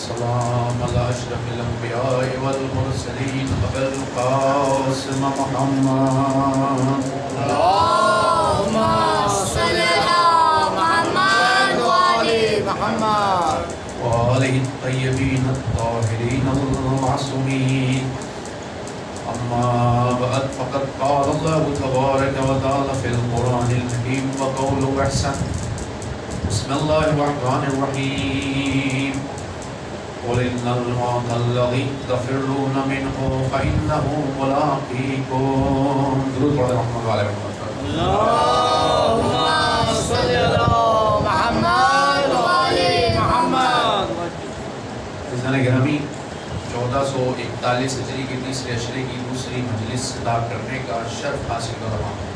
वस्सलाम अला अशरफिल अंबिया'i वल मुरसलीन अबुल क़ासिम मुहम्मद अल्लाहुम्मा सल्लि अला मुहम्मद व आलि मुहम्मद व आलिहि तय्यबीन अत्ताहिरीन अल-मासूमीन। अम्मा बअद फ़क़द क़ाल अल्लाहु तबारक व तआला फ़िल क़ुरानिल हकीम व क़ौलुहु अहसन। बिस्मिल्लाहिर रहमानिर रहीम। क़ुल इन्नल मौता अल्लज़ी तफ़िर्रूना मिन्हु फ़इन्नहु मुलाक़ीकुम। दुरूद पढ़े रहमत वाले अल्लाहुम्मा सल्लि अला मुहम्मद व आलि मुहम्मद। इज़्ज़ान गिरामी 1441 हिजरी के तीसरे अशरे की दूसरी मजलिस खिताब करने का शर्फ हासिल कर रहा हूँ।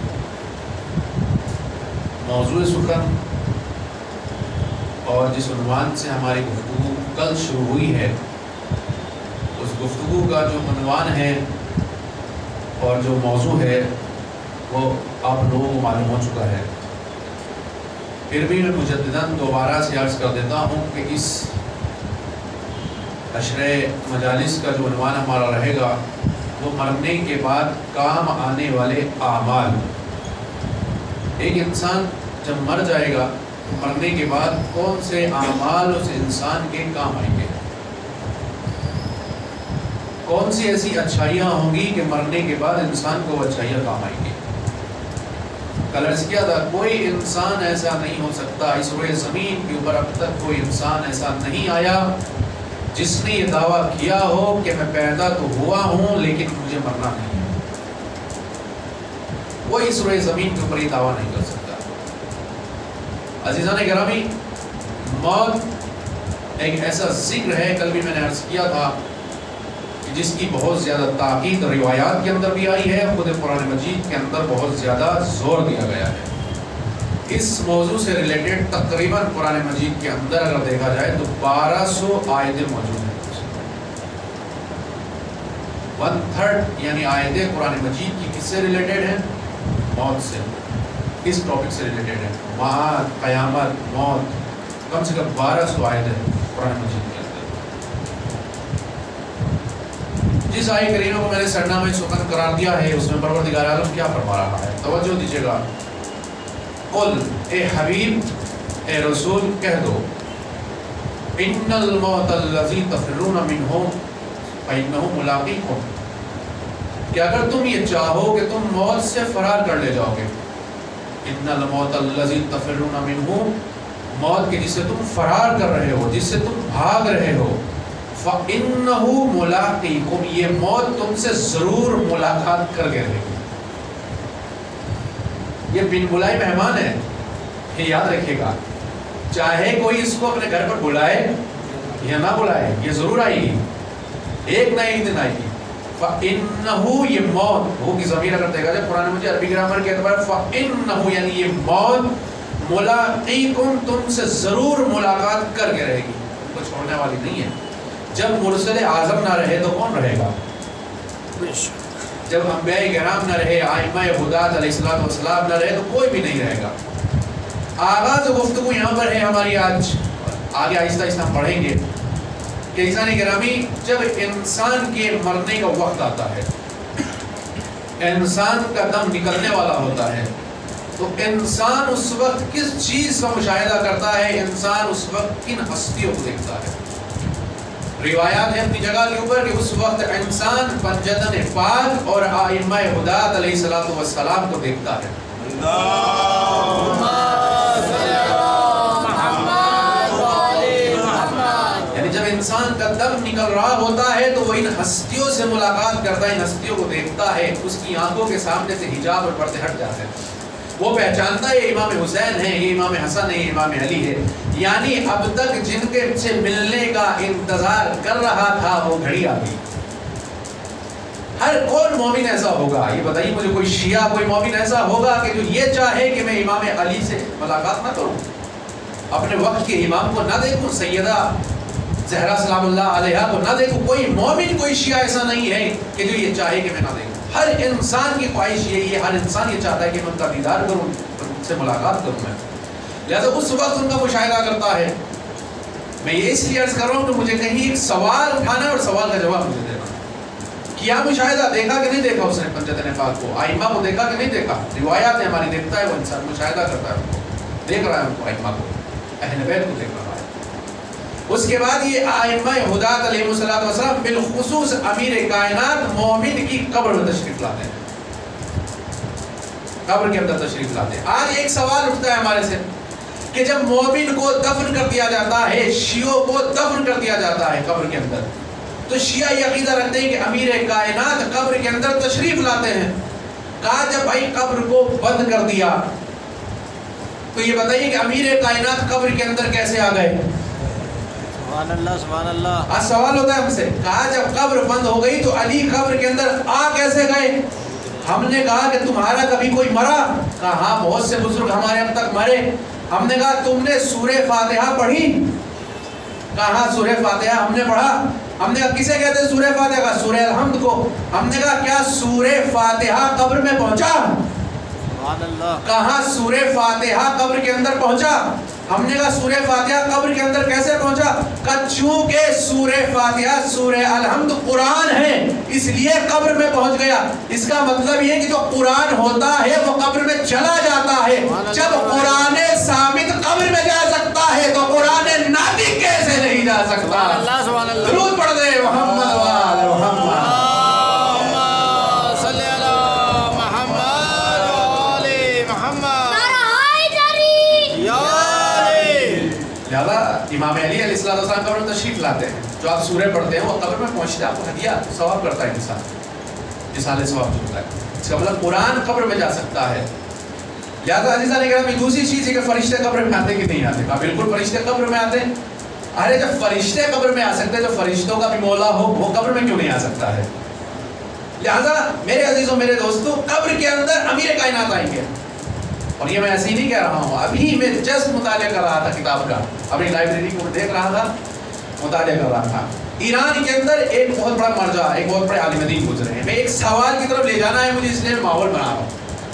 मौज़ूए सुखन और जिस उन्वान से हमारी गुफ्तगू कल शुरू हुई है, उस गुफ्तगू का जो उन्वान है और जो मौजू है वो आप लोगों को मालूम हो चुका है। फिर भी मैं मुजद्दिदन दोबारा से अर्ज़ कर देता हूँ कि इस अशरे मजालिस का जो उन्वान हमारा रहेगा वो मरने के बाद काम आने वाले आमाल। एक इंसान जब मर जाएगा, मरने के बाद कौन से आमाल उस इंसान के काम आएंगे, कौन सी ऐसी अच्छाइयाँ होंगी कि मरने के बाद इंसान को अच्छाइयाँ काम आएंगी। कल अर्ज़ किया था, कोई इंसान ऐसा नहीं हो सकता, इस रोए ज़मीन के ऊपर अब तक कोई इंसान ऐसा नहीं आया जिसने ये दावा किया हो कि मैं पैदा तो हुआ हूँ लेकिन मुझे मरना नहीं है। वो इस रोए ज़मीन के ऊपर ये दावा नहीं कर सकता। अज़ीज़ान गिरामी, मौत एक ऐसा ज़िक्र है, कल भी मैंने अर्ज़ किया था, कि जिसकी बहुत ज़्यादा ताक़ीद रिवायात के अंदर भी आई है, खुद कुरान मजीद के अंदर बहुत ज़्यादा ज़ोर दिया गया है। इस मौजू से रिलेटेड तकरीबन कुरान मजीद के अंदर अगर देखा जाए तो 1200 आयतें मौजूद हैं। 1/3 यानी आयतें कुरान मजीद की किससे रिलेटेड हैं? मौत से। किस टॉपिक से रिलेटेड है? बाद, क़यामत, मौत। कम से कम 1200 आयतें कुरान मजीद के अंदर। जिस आयत करीमा को मैंने सरनामे सुकन करार दिया है, उसमें परवरदिगार आलम क्या फरमा रहा है? तवज्जो दीजिएगा। कुल, ए हबीब, ए रसूल, कह दो, इन्नल मौता अल्लज़ी तफ़िर्रूना मिन्हु फ़इन्नहु मुलाक़ीकुम। कि अगर तुम ये चाहो कि तुम मौत से फरार कर ले जाओगे, इन्नल मौता अल्लज़ी तफ़िर्रूना मिन्हु, मौत के जिससे तुम फरार कर रहे हो, जिससे तुम भाग रहे हो, फ़इन्नहु मुलाक़ीकुम, ये मौत तुमसे ज़रूर मुलाकात करके रहेगी। ये बिन बुलाए मेहमान है, ये याद रखिएगा। चाहे कोई इसको अपने घर पर बुलाए या ना बुलाए, ये ज़रूर आएगी, एक ना एक दिन आएगी। फ़इन्नहु, ये मौत, वो की ज़मीर अगर देखा जाए कुरान में अरबी ग्रामर के एतबार फ़इन्नहु यानी ये मौत मुलाक़ीकुम, तुमसे ज़रूर मुलाकात करके रहेगी, वो छोड़ने वाली नहीं है। जब मुरसल आज़म ना रहे तो कौन रहेगा? जब अंबिया किराम न रहे, आइम्मा-ए-हुदात अलैहिस्सलाम न रहे तो कोई भी नहीं रहेगा। आगाज़ गुफ्तगू यहाँ पर है हमारी, आज आगे आहिस्ता आहिस्ता हम पढ़ेंगे कि इंसान गिरामी, जब इंसान के मरने का वक्त आता है, इंसान का दम निकलने वाला होता है, तो इंसान उस वक्त किस चीज़ का मुशाहिदा करता है? इंसान उस वक्त किन हस्तियों को देखता है? रिवायात है अपनी जगह के ऊपर कि उस वक्त इंसान पंजतन पाक और आइम्मा-ए-हुदात अलैहिस्सलाम को देखता है। यानी जब इंसान का दम निकल रहा होता है तो वो इन हस्तियों से मुलाकात करता है, इन हस्तियों को देखता है, उसकी आंखों के सामने से हिजाब और पर्दे हट जाते हैं। वो पहचानता है ये इमाम-ए-हुसैन है, ये इमाम-ए-हसन है, ये इमाम-ए-अली है। यानी अब तक जिनके से मिलने का इंतजार कर रहा था वो घड़ी आ गई। हर कौन मोमिन ऐसा होगा? ये बताइए मुझे, कोई शिया, कोई मोमिन ऐसा होगा कि जो ये चाहे कि मैं इमाम-ए-अली से मुलाकात ना करूं, अपने वक्त के इमाम को ना देखूं, सैयदा ज़हरा सलामुल्लाह अलैहा को ना देखूं? कोई मोमिन, कोई शिया ऐसा नहीं है कि जो ये चाहे कि मैं ना देखूं। हर इंसान की ख्वाहिश यही है, हर इंसान ये चाहता है कि मैं उनका दीदार करूं, उनसे मुलाकात करूं मैं। लिहाजा उस वक्त उनका मुशाहिदा करता है میں یہ اس لیے عرض کر رہا ہوں کہ مجھے کہیں ایک سوال اٹھانا ہے اور سوال کا جواب مجھے دینا. کیا مشاہدہ دیکھا کہ نہیں دیکھا اس نے پنجتن پاک کو؟ ائمہ کو دیکھا کہ نہیں دیکھا؟ روایات ہیں ہماری، دیکھتا ہے وہ انسان، مشاہدہ کرتا ہے ان کو، دیکھ رہا ہے ان کو، ائمہ کو، اہل بیت کو دیکھ رہا ہے. اس کے بعد یہ ائمہ ہدات علیہ السلام بالخصوص امیر کائنات مومن کی قبر میں تشریف لاتے ہیں، قبر کے اندر تشریف لاتے ہیں. آج ایک سوال اٹھتا ہے ہمارے سے کہ جب مومن کو دفن کر دیا جاتا ہے، شیعوں کو دفن کر دیا جاتا ہے قبر کے اندر، تو شیعہ یہ عقیدہ رکھتے ہیں کہ امیر کائنات قبر کے اندر تشریف لاتے ہیں. کہا جب بھائی قبر کو بند کر دیا تو یہ بتائیے کہ امیر کائنات قبر کے اندر کیسے آ گئے؟ سبحان اللہ سبحان اللہ. آج سوال ہوتا ہے ہم سے. کہا جب قبر بند ہو گئی تو علی قبر کے اندر آ کیسے گئے؟ ہم نے کہا کہ تمہارا کبھی کوئی مرا؟ کہا ہاں بہت سے بزرگ ہمارے اب تک مرے. ہم نے کہا تم نے سورہ فاتحہ پڑھی؟ کہا ہاں سورہ فاتحہ ہم نے پڑھا. ہم نے کہا کسے کہتے ہیں سورہ فاتحہ؟ کا سورہ الحمد کو. ہم نے کہا کیا سورہ فاتحہ قبر میں پہنچا؟ سبحان اللہ. کہاں سورہ فاتحہ قبر کے اندر پہنچا؟ ہم نے کہا سورہ فاتحہ قبر کے اندر کیسے پہنچا؟ کہ چونکہ سورہ فاتحہ سورہ الحمد قرآن ہے اس لیے قبر میں پہنچ گیا. اس کا مطلب یہ کہ جو قرآن ہوتا ہے وہ قبر میں چلا جاتا ہے. جب قرآن ثابت قبر میں جا سکتا ہے تو قرآن ناطق کیسے نہیں جا سکتا؟ سبحان اللہ. درود پڑھ دے محمد و آل محمد. امام علی علیہ السلام قبر میں تشریف لاتے ہیں. جو آپ سورہ پڑھتے ہیں وہ قبر میں پہنچتے ہیں، آپ کو ہدیہ ثواب کرتا ہے انسان، جسال ثواب جو ہوتا ہے. اس کا مطلب قرآن قبر میں جا سکتا ہے. لہٰذا عزیزہ نے کہا دوسری چیز ہے کہ فرشتے قبر میں آتے کہ نہیں آتے؟ کہا بالکل فرشتے قبر میں آتے. ارے جب فرشتے قبر میں آ سکتے ہیں تو فرشتوں کا بھی مولا ہو وہ قبر میں کیوں نہیں آ سکتا ہے؟ لہٰذا میرے عزیزوں میرے دوستوں قبر کے اندر امیر کائنات آئیں گے. اور یہ میں ایسے ہی نہیں کہہ رہا ہوں، ابھی میں جسٹ مطالعہ کر رہا تھا کتاب کا، اپنی لائبریری کو دیکھ رہا تھا، مطالعہ کر رہا تھا. ایران کے اندر ایک بہت بڑا مرجع، ایک بہت بڑے عالم دین گزرے ہیں. میں ایک سوال کی طرف لے جانا ہے مجھے، اس لیے میں ماحول بنا رہا ہوں.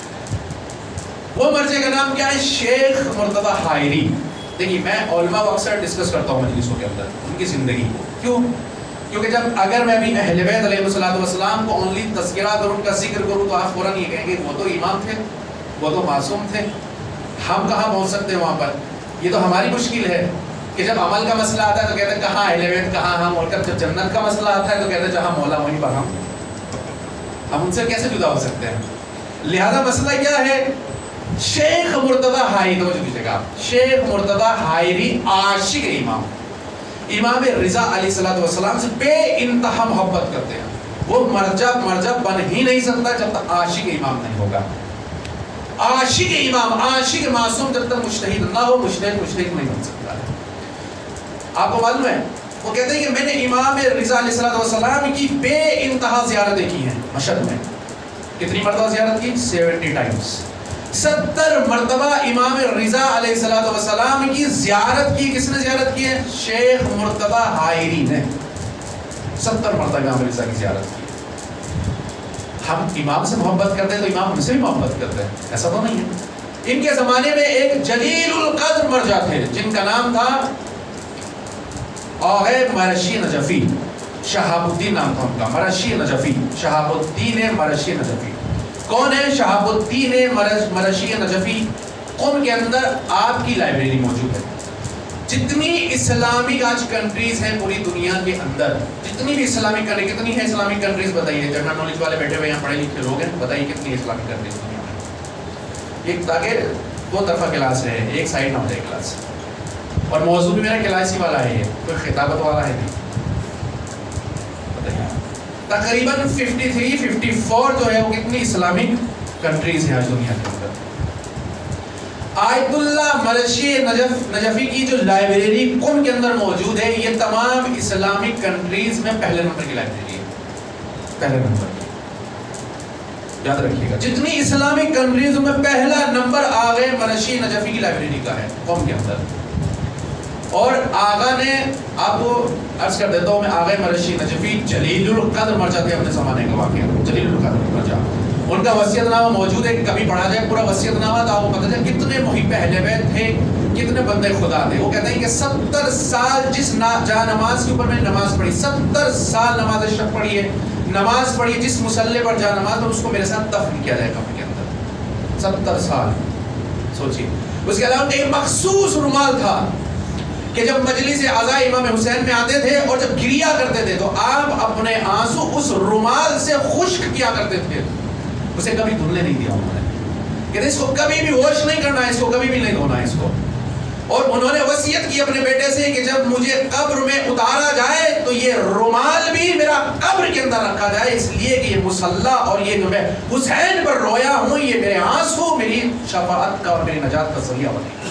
وہ مرجع کا نام کیا ہے؟ شیخ مرتضیٰ حائری. دیکھیے میں علماء کو اکثر ڈسکس کرتا ہوں مجلسوں کے اندر ان کی زندگی کو. کیوں؟ کیونکہ جب اگر میں بھی اہل بیت علیہ السلام کو اونلی تذکرہ کروں، ان کا ذکر کروں تو آپ فوراً یہ کہیں گے وہ تو امام تھے، وہ تو معصوم تھے، ہم کہاں پہنچ سکتے ہیں وہاں پر؟ یہ تو ہماری مشکل ہے کہ جب عمل کا مسئلہ آتا ہے تو کہتے ہیں کہاں اہل بیت کہاں ہم، اور جب جنت کا مسئلہ آتا ہے تو کہتے ہیں جہاں مولا وہیں پر ہم ان سے کیسے جدا ہو سکتے ہیں؟ لہذا مسئلہ کیا ہے؟ شیخ مرتضیٰ حائری، توجہ دیجیے گا، شیخ مرتضیٰ حائری عاشق امام، امام رضا علیہ السلام سے بے انتہا محبت کرتے ہیں. وہ مرجع بن ہی نہیں سکتا جب تک عاشق امام نہیں ہوگا. عاشق امام، عاشق معصوم جب تک مجتہد نہ ہو، مجتہد نہیں بن سکتا ہے. آپ کو معلوم ہے وہ کہتے ہیں کہ میں نے امام رضا علیہ السلام کی بے انتہا زیارتیں کی ہیں مشہد میں. کتنی مرتبہ زیارت کی؟ 70 ٹائمز. 70 مرتبہ امام رضا علیہ السلام کی زیارت کی. کس نے زیارت کی ہے؟ شیخ مرتضیٰ حائری نے 70 مرتبہ امام رضا کی زیارت کی. ہم امام سے محبت کرتے ہیں تو امام ہم سے بھی محبت کرتے ہیں، ایسا تو نہیں ہے. ان کے زمانے میں ایک جلیل القدر مرجع تھے جن کا نام تھا آغا مرشی نجفی. شہاب الدین نام تھا ان کا، مرشی نجفی، شہاب الدین مرشی نجفی. کون ہے شہاب الدین مرشی نجفی؟ قم کے اندر آپ کی لائبریری موجود ہے. جتنی اسلامک آج کنٹریز ہیں پوری دنیا کے اندر، جتنی بھی اسلامک کنٹری، کتنی ہیں اسلامک کنٹریز بتائیے؟ جنرل نالج والے بیٹھے ہوئے یہاں پڑھے لکھے لوگ ہیں، بتائیے کتنی اسلامک کنٹریز دنیا میں؟ ایک تاکہ دو طرفہ کلاس رہے، ایک سائڈ نہ ہو جائے کلاس. اور موضوع بھی میرا کلاس ہی والا ہے، یہ کوئی خطابت والا ہے نہیں. تقریباً 53-54 جو ہے وہ کتنی اسلامک کنٹریز ہیں آج دنیا کے اندر. آیت اللہ مرشی نجفی کی جو لائبریری قم کے اندر موجود ہے یہ تمام اسلامک کنٹریز میں پہلے نمبر کی لائبریری ہے. پہلے نمبر کی یاد رکھیے گا، جتنی اسلامک کنٹریز میں پہلا نمبر آغا مرشی نجفی کی لائبریری کا ہے قم کے اندر. اور آغا نے، آپ کو عرض کر دیتا ہوں میں، آغا مرشی نجفی جلیل القدر مرجع تھے اپنے زمانے کا واقعہ. جلیل القدر مرجع، ان کا وصیت نامہ موجود ہے کہ کبھی پڑھا جائے پورا وصیت نامہ تو آپ کو پتہ چلے کتنے محب اہل بیت تھے، کتنے بندے خدا تھے. وہ کہتے ہیں کہ 70 سال جس جا نماز کے اوپر میں نماز پڑھی، 70 سال نماز شب پڑھی ہے، نماز پڑھی ہے، جس مسلح پر جا نماز پر اس کو میرے ساتھ دفن کیا جائے قبر کے اندر. 70 سال سوچیے. اس کے علاوہ ایک مخصوص رومال تھا کہ جب مجلس-e-Aza-e-Imam حسین میں آتے تھے اور جب گریا کرتے تھے تو آپ اپنے آنسو اس رومال سے خشک کیا کرتے تھے. اسے کبھی دھلنے نہیں دیا انہوں نے، کہ اس کو کبھی بھی واش نہیں کرنا ہے، اس کو کبھی بھی نہیں دھونا ہے اس کو. اور انہوں نے وصیت کی اپنے بیٹے سے کہ جب مجھے قبر میں اتارا جائے تو یہ رومال بھی میرا قبر کے اندر رکھا جائے، اس لیے کہ یہ مصلح اور یہ جو میں حسین پر رویا ہوں، یہ میرے آنسو میری شفاعت کا اور میری نجات کا ذریعہ بنے.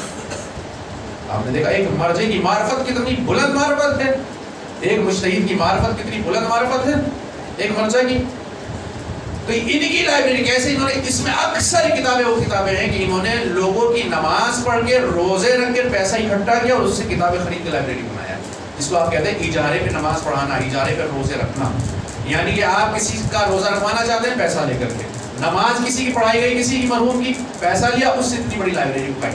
آپ نے دیکھا ایک مرجع کی معرفت کتنی بلند معرفت ہے، ایک مجتہد کی معرفت کتنی بلند معرفت ہے ایک مرجع کی. تو ان کی لائبریری کیسے، انہوں نے اس میں اکثر کتابیں وہ کتابیں ہیں کہ انہوں نے لوگوں کی نماز پڑھ کے روزے رکھ کے پیسہ اکٹھا کیا اور اس سے کتابیں خرید کے لائبریری بنایا، جس کو آپ کہتے ہیں اجارے پہ نماز پڑھانا، اجارے پہ روزے رکھنا. یعنی کہ آپ کسی کا روزہ رکھوانا چاہتے ہیں پیسہ لے کر کے، نماز کسی کی پڑھائی گئی کسی کی مرحوم کی، پیسہ لیا، اس سے اتنی بڑی لائبریری بنائی.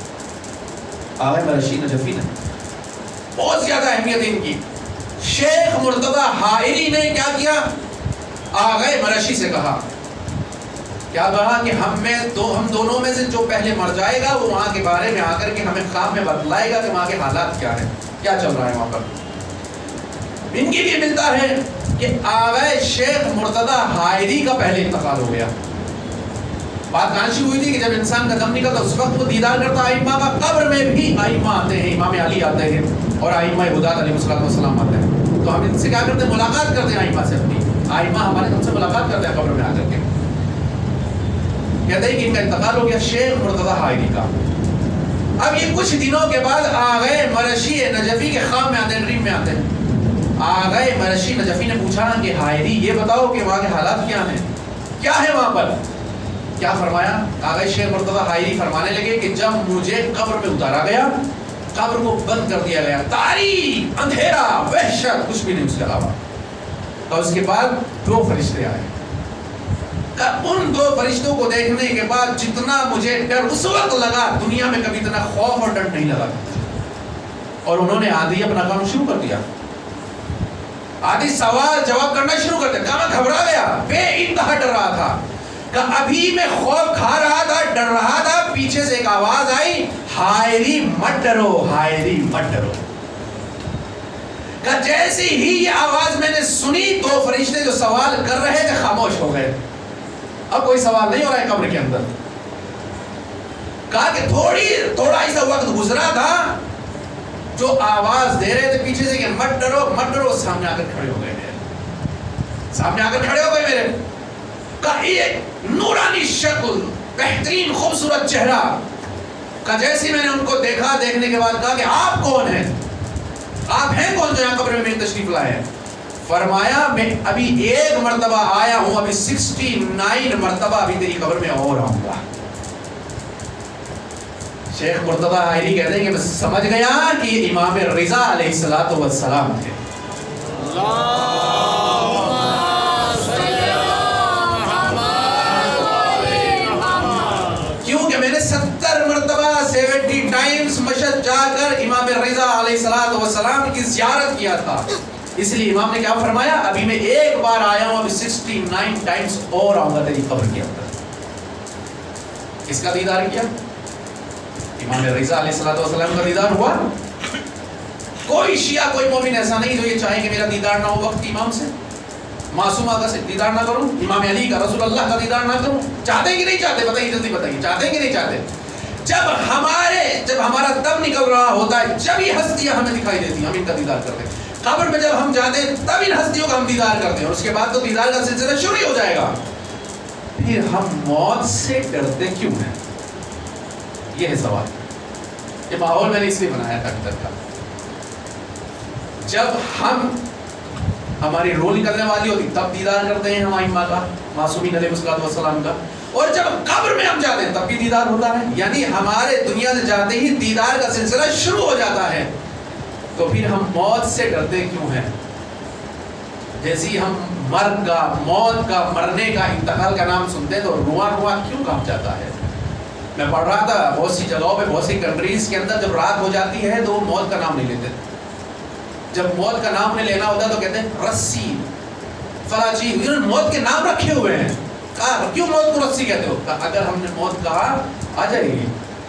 آغا مرشی نجفی نے بہت زیادہ اہمیت ہے ان کی. شیخ مرتضی حائری نے کیا کیا، آغا مرشی سے کہا، کیا کہا کہ ہم دونوں میں سے جو پہلے مر جائے گا وہ وہاں کے بارے میں آ کر کے ہمیں خام میں بتلائے گا کہ وہاں کے حالات کیا ہیں، کیا چل رہا ہے وہاں پر. ان کی بھی ملتا ہے کہ آغا شیخ مرتضی حائری کا پہلے انتقال ہو گیا. بات کہاں شروع ہوئی تھی کہ جب انسان کا دم نکلتا اس وقت وہ دیدار کرتا ائمہ کا. قبر میں بھی ائمہ آتے ہیں، امام علی آتے ہیں اور ائمہ-ے-ہدایت علیہ السلام آتے ہیں. تو ہم ان سے کیا کرتے ہیں، ملاقات کرتے ہیں ائمہ سے. اپنی ائمہ ہمارے ہم سے ملاقات کرتے ہیں قبر میں آ کر کے. کہتے ہیں کہ ان کا انتقال ہو گیا شیخ مرتضی حائری کا. اب یہ کچھ دنوں کے بعد آغا مرشی نجفی کے خام میں آتے ہیں، ڈریم میں آتے ہیں. آغا مرشی نجفی نے پوچھا کہ حائری یہ بتاؤ کہ وہاں کے حالات کیا ہیں، کیا ہے وہاں پر. کیا فرمایا آغا شیخ مرتضی حائری فرمانے لگے کہ جب مجھے قبر میں اتارا گیا، قبر کو بند کر دیا گیا، تاریک، اندھیرا، وحشت، کچھ بھی نہیں اس کے علاوہ. اور اس کے بعد 2 فرشتے آئے. ان 2 فرشتوں کو دیکھنے کے بعد جتنا مجھے ڈر اس وقت لگا، دنیا میں کبھی اتنا خوف اور ڈر نہیں لگا. اور انہوں نے آدھی اپنا کام شروع کر دیا، آدھی سوال جواب کرنا شروع کر دیا. کہا میں گھبرا گیا، بے انتہا ڈر رہا تھا. کہا ابھی میں خوف کھا رہا تھا، ڈر رہا تھا، پیچھے سے ایک آواز آئی، حائری مت ڈرو، حائری مت ڈرو. کہا جیسے ہی یہ آواز میں نے سنی 2 فرشتے جو سوال کر رہے تھے خاموش ہو گئے. اب کوئی سوال نہیں ہو رہا ہے قبر کے اندر. کہا کہ تھوڑا ایسا وقت گزرا تھا، جو آواز دے رہے تھے پیچھے سے کہ مت ڈرو مت ڈرو، سامنے آ کر کھڑے ہو گئے میرے، سامنے آ کر کھڑے ہو گئے میرے. کہا ایک نورانی شکل، بہترین خوبصورت چہرہ. کہا جیسے میں نے ان کو دیکھا، دیکھنے کے بعد کہا کہ آپ کون ہیں، آپ ہیں کون جو یہاں قبر میں میری تشریف لائے ہیں. فرمایا میں ابھی 1 مرتبہ آیا ہوں، ابھی 69 مرتبہ ابھی تیری قبر میں اور آؤں گا. شیخ مرتضی حائری کہتے ہیں کہ میں سمجھ گیا کہ یہ امام رضا علیہ السلام تھے. کیونکہ میں نے 70 مرتبہ 70 ٹائمز مشہد جا کر امام رضا علیہ السلام کی زیارت کیا تھا. اس لیے امام نے کیا فرمایا، ابھی میں 1 بار آیا ہوں، ابھی 69 ٹائمز اور آؤں گا تیری قبر کے اندر. کس کا دیدار کیا؟ امام رضا علیہ السلام کا دیدار ہوا. کوئی شیعہ کوئی مومن ایسا نہیں جو یہ چاہے کہ میرا دیدار نہ ہو وقت کی امام سے، معصوم آقا سے دیدار نہ کروں، امام علی کا، رسول اللہ کا دیدار نہ کروں. چاہتے ہیں کہ نہیں چاہتے؟ بتائیے جلدی بتائیے، چاہتے ہیں کہ نہیں چاہتے؟ جب ہمارا دم نکل رہا ہوتا ہے، جب یہ ہستیاں ہمیں دکھائی دیتی ہیں، ہم ان کا دیدار کرتے ہیں. قبر میں جب ہم جاتے ہیں تب ان ہستیوں کا ہم دیدار کرتے ہیں، اور اس کے بعد تو دیدار کا سلسلہ شروع ہی ہو جائے گا. پھر ہم موت سے ڈرتے کیوں ہیں؟ یہ ہے سوال. یہ ماحول میں نے اس لیے بنایا تھا ابھی تک کا. جب ہماری روح نکلنے والی ہوتی تب دیدار کرتے ہیں ہم ائمہ کا، معصومین علیہ السلام کا. اور جب قبر میں ہم جاتے ہیں تب بھی دیدار ہوتا ہے. یعنی ہمارے دنیا سے جاتے ہی دیدار کا سلسلہ شروع ہو جاتا ہے. تو پھر ہم موت سے ڈرتے کیوں ہیں؟ جیسی ہم مرگ کا، موت کا، مرنے کا، انتقال کا نام سنتے ہیں تو رواں کیوں کانپ جاتا ہے؟ میں پڑھ رہا تھا بہت سی جگہوں پہ، بہت سی کنٹریز کے اندر جب رات ہو جاتی ہے تو موت کا نام نہیں لیتے. جب موت کا نام نہیں لینا ہوتا تو کہتے ہیں رسی فلاں چیز. انہوں نے موت کے نام رکھے ہوئے ہیں. کہا کیوں موت کو رسی کہتے ہو؟ اگر ہم نے موت کہا آ جائے گی.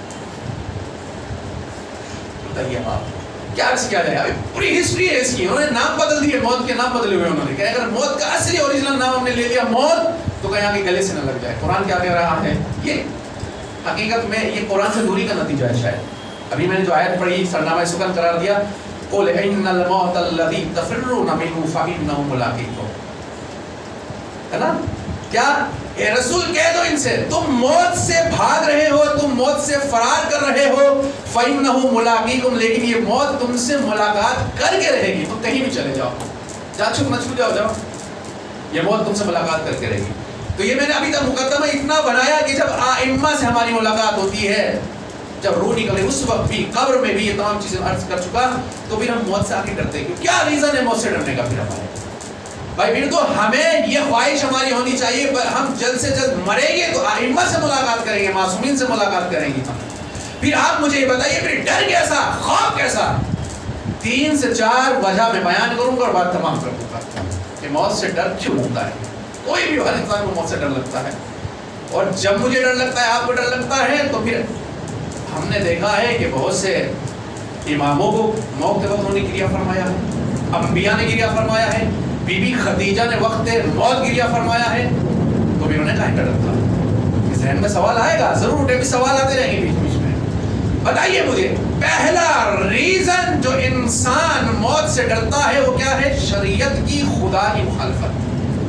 بتائیے آپ کیا عرض کیا جائے؟ پوری ہسٹری ہے اس کی. انہوں نے نام بدل دیے، موت کے نام بدلے ہوئے انہوں نے. کہ اگر موت کا اصلی اوریجنل نام ہم نے لے لیا موت تو کہیں آگے گلے سے نہ لگ جائے. قرآن کیا کہہ رہا ہے؟ یہ حقیقت میں یہ قرآن سے دوری کا نتیجہ ہے. شاید ابھی میں نے جو آیت پڑھی سرنامہ سکن قرار دیا، قُلْ إِنَّ الْمَوْتَ الَّذِي تَفِرُّونَ مِنْهُ فَإِنَّهُ مُلَاقِيكُمْ. ہے نا؟ کیا اے رسول کہہ دو ان سے، تم موت سے بھاگ رہے ہو، تم موت سے فرار کر رہے ہو. فَإِنَّهُ مُلَاقِيكُمْ، لیکن یہ موت تم سے ملاقات کر کے رہے گی. تم کہیں بھی چلے جاؤ، جہاں چھپ نہ چھپ جاؤ، یہ موت تم سے ملاقات کر کے رہے گی. تو یہ میں نے ابھی تک مقدمہ اتنا بنایا کہ جب ائمہ سے ہماری ملاقات ہوتی ہے، جب روح نکلے، اس وقت بھی قبر میں بھی یہ تمام چیزیں عرض کر چکا، تو پھر ہم موت سے آگے ڈرتے ہیں. کیا ریزن ہے موت سے ڈرنے کا؟ پھر ہمارے بھائی پھر تو ہمیں یہ خواہش ہماری ہونی چاہیے ہم جلد سے جلد مریں گے تو ائمہ سے ملاقات کریں گے، معصومین سے ملاقات کریں گے. پھر آپ مجھے یہ بتائیے پھر ڈر کیسا، خوف کیسا؟ 3 سے 4 وجہ میں بیان کروں گا اور بات تمام کر دوں گا کہ موت سے ڈر کیوں لگتا ہے. کوئی بھی ہر انسان کو موت سے ڈر لگتا ہے، اور جب مجھے ڈر لگتا ہے، آپ کو ڈر لگتا ہے، تو پھر ہم نے دیکھا ہے کہ بہت سے اماموں کو موت کے وقت انہوں نے گریہ فرمایا ہے، انبیاء نے گریہ فرمایا ہے، بی بی خدیجہ نے وقت موت گریہ فرمایا ہے. تو پھر انہوں نے کہاں ڈر تھا؟ ذہن میں سوال آئے گا ضرور، اٹھے بھی سوال آتے رہیں گے بیچ بیچ میں. بتائیے مجھے پہلا ریزن جو انسان موت سے ڈرتا ہے وہ کیا ہے؟ شریعت کی، خدا کی مخالفت،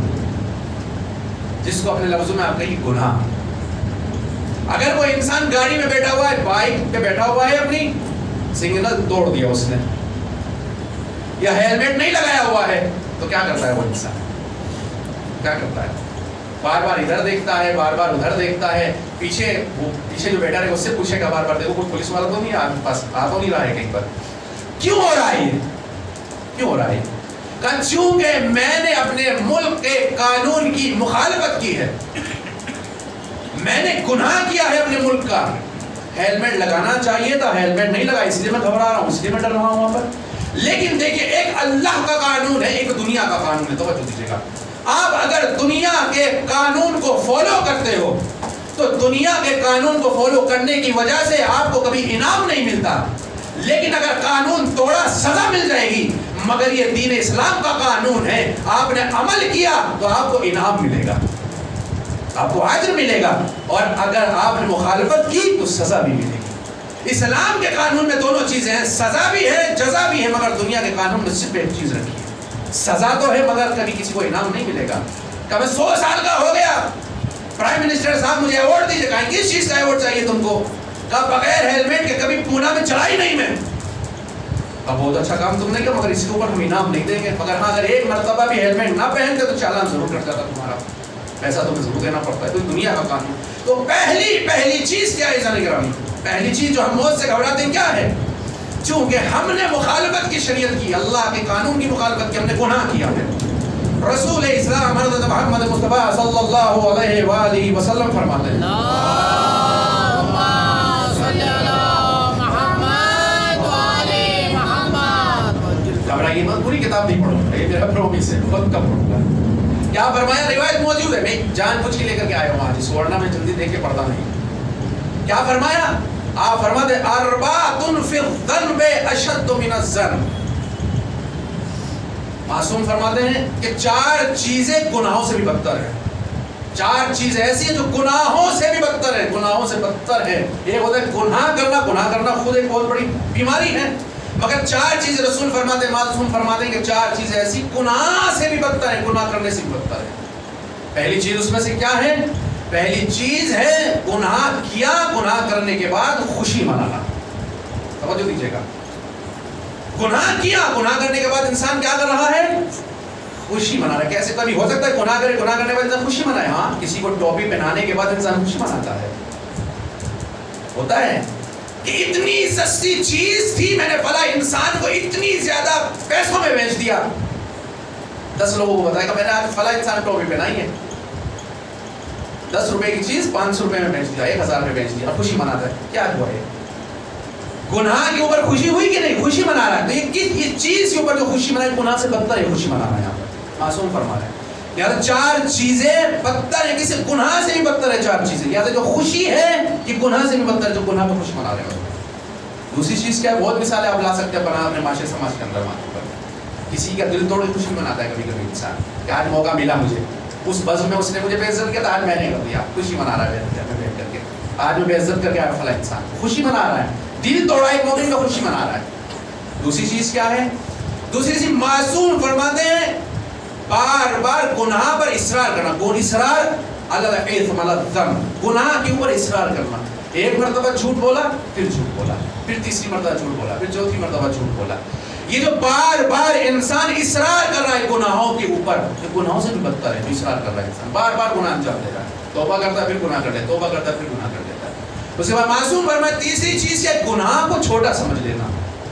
جس کو اپنے لفظوں میں آپ کہیں گناہ. اگر وہ انسان گاڑی میں بیٹھا ہوا ہے، بائک پہ بیٹھا ہوا ہے، اپنی سگنل توڑ دیا اس نے، یا ہیلمٹ نہیں لگایا ہوا ہے، تو کیا کرتا ہے وہ انسان؟ کیا کرتا ہے؟ بار بار ادھر دیکھتا ہے، بار بار ادھر دیکھتا ہے. پیچھے جو بیٹھا رہے اس سے پوچھے گا بار بار، دیکھو کوئی پولیس والا تو نہیں آپ کے پاس آ تو نہیں رہا ہے کہیں پر؟ کیوں ہو رہا ہے یہ؟ کیوں ہو رہا ہے؟ چونکہ میں نے اپنے ملک کے قانون کی مخالفت کی ہے، میں نے گناہ کیا ہے اپنے ملک کا. ہیلمٹ لگانا چاہیے تھا، ہیلمٹ نہیں لگا، اس لیے میں گھبرا رہا ہوں، اس لیے میں ڈر رہا ہوں وہاں پر. لیکن دیکھیے ایک اللہ کا قانون ہے، ایک دنیا کا قانون ہے. توجہ دیجیے گا، آپ اگر دنیا کے قانون کو فالو کرتے ہو تو دنیا کے قانون کو فالو کرنے کی وجہ سے آپ کو کبھی انعام نہیں ملتا. لیکن اگر قانون توڑا سزا مل جائے گی. مگر یہ دین اسلام کا قانون ہے، آپ نے عمل کیا تو آپ کو انعام ملے گا، آپ کو اجر ملے گا، اور اگر آپ نے مخالفت کی تو سزا بھی ملے گی. اسلام کے قانون میں دونوں چیزیں ہیں، سزا بھی ہے، جزا بھی ہے. مگر دنیا کے قانون میں صرف ایک چیز رکھی ہے، سزا تو ہے مگر کبھی کسی کو انعام نہیں ملے گا. کبھی 100 سال کا ہو گیا، پرائم منسٹر صاحب مجھے ایوارڈ دیجیے. کہیں کس چیز کا ایوارڈ چاہیے تم کو؟ کہا بغیر ہیلمٹ کے کبھی پونا میں چلا ہی نہیں میں. اب بہت اچھا کام تم نے کیا، مگر اس کے اوپر ہم انعام نہیں دیں گے. مگر ہاں اگر ایک مرتبہ بھی ہیلمٹ نہ پہنتے تو چالان ضرور کٹ جاتا تمہارا، پیسہ تمہیں ضرور دینا پڑتا ہے. تو دنیا کا قانون. تو پہلی چیز کیا ہے عزیزان گرامی؟ پہلی چیز جو ہم موت سے گھبراتے ہیں کیا ہے؟ چونکہ ہم نے مخالفت کی، شریعت کی، اللہ کے قانون کی مخالفت کی، ہم نے گناہ کیا ہے. رسول اسلام حضرت محمد مصطفیٰ صلی اللہ علیہ وآلہ وسلم فرماتے ہیں گھبرائیے مت، پوری کتاب نہیں پڑھوں گا، یہ میرا پرومس ہے، بہت کم پڑھوں گا. کیا فرمایا؟ روایت موجود ہے، میں جان بوجھ کے لے کر کے آیا ہوں آج، ورنہ میں جلدی دیکھ کے پڑھتا نہیں. کیا فرمایا؟ آپ فرماتے اربعۃ فی الذنب اشد من الظن. معصوم فرماتے ہیں کہ 4 چیزیں گناہوں سے بھی بدتر ہیں. 4 چیزیں ایسی ہیں جو گناہوں سے بھی بدتر ہے، گناہوں سے بدتر ہے. ایک ہوتا ہے گناہ کرنا خود ایک بہت بڑی بیماری ہے، مگر 4 چیزیں رسول فرماتے ہیں، معصوم فرماتے ہیں کہ 4 چیزیں ایسی گناہ سے بھی بدتر ہیں، گناہ کرنے سے بھی بدتر ہے. پہلی چیز اس میں سے کیا ہے؟ پہلی چیز ہے گناہ کیا، گناہ کرنے کے بعد خوشی منانا. توجہ دیجیے گا، گناہ کیا، گناہ کرنے کے بعد انسان کیا کر رہا ہے؟ خوشی منا رہا ہے. کیسے کبھی ہو سکتا ہے گناہ کرے، گناہ کرنے کے بعد انسان خوشی منائے؟ ہاں، کسی کو ٹوپی پہنانے کے بعد انسان خوشی مناتا ہے. ہوتا ہے کہ اتنی سستی چیز تھی، میں نے فلاں انسان کو اتنی زیادہ پیسوں میں بیچ دیا. 10 لوگوں کو بتایا کہ میں نے آج فلاں انسان ٹوپی پہنائی ہے. 10 रुपए की चीज 500 रुपए में बेच दिया, 1000 में बेच दिया, खुशी मनाता है, क्या हुआ है? गुनाह के ऊपर खुशी हुई कि नहीं? खुशी मना रहा है। तो ये चीज के ऊपर जो खुशी मनाए, गुनाह से बदतर है खुशी मनाना। यहाँ पर मासूम फरमा रहा है यार 4 चीजें बदतर है, किसी गुनाह से भी बदतर है 4 चीजें। याद है जो खुशी है कि गुनाह से भी बदतर है, जो गुनाह में खुशी मना रहे हो। दूसरी चीज क्या है? बहुत मिसालें आप ला सकते हैं बना अपने माशरे समाज के अंदर। किसी का दिल तोड़ के खुशी मनाता है कभी कभी इंसान कि आज मौका मिला मुझे, उस बस में उसने मुझे बेइज्जत किया था, आज मैंने कर दिया, खुशी मना रहा है बैठ करके, आज मैं बेइज्जत करके आया फला इंसान, खुशी मना रहा है, दिल तोड़ा एक मोमिन का खुशी मना रहा है। दूसरी चीज क्या है? दूसरी चीज मासूम फरमाते हैं बार बार गुनाह पर इसरार करना। गुनाह के ऊपर इसरार करना। एक मरतबा झूठ बोला, फिर झूठ बोला, फिर तीसरी मरतबा झूठ बोला, फिर चौथी मरतबा झूठ बोला। ये जो बार बार इंसान इसरार कर रहा है गुनाहों के ऊपर, ये गुनाहों से भी बदतर है। जो इसरार कर रहा है इंसान, बार बार गुनाह अंजाम दे रहा है, तौबा करता है फिर गुनाह कर देता है, तौबा करता है फिर गुनाह कर देता है। उसके बाद मासूम फरमाए तीसरी चीज है गुनाह को छोटा समझ लेना।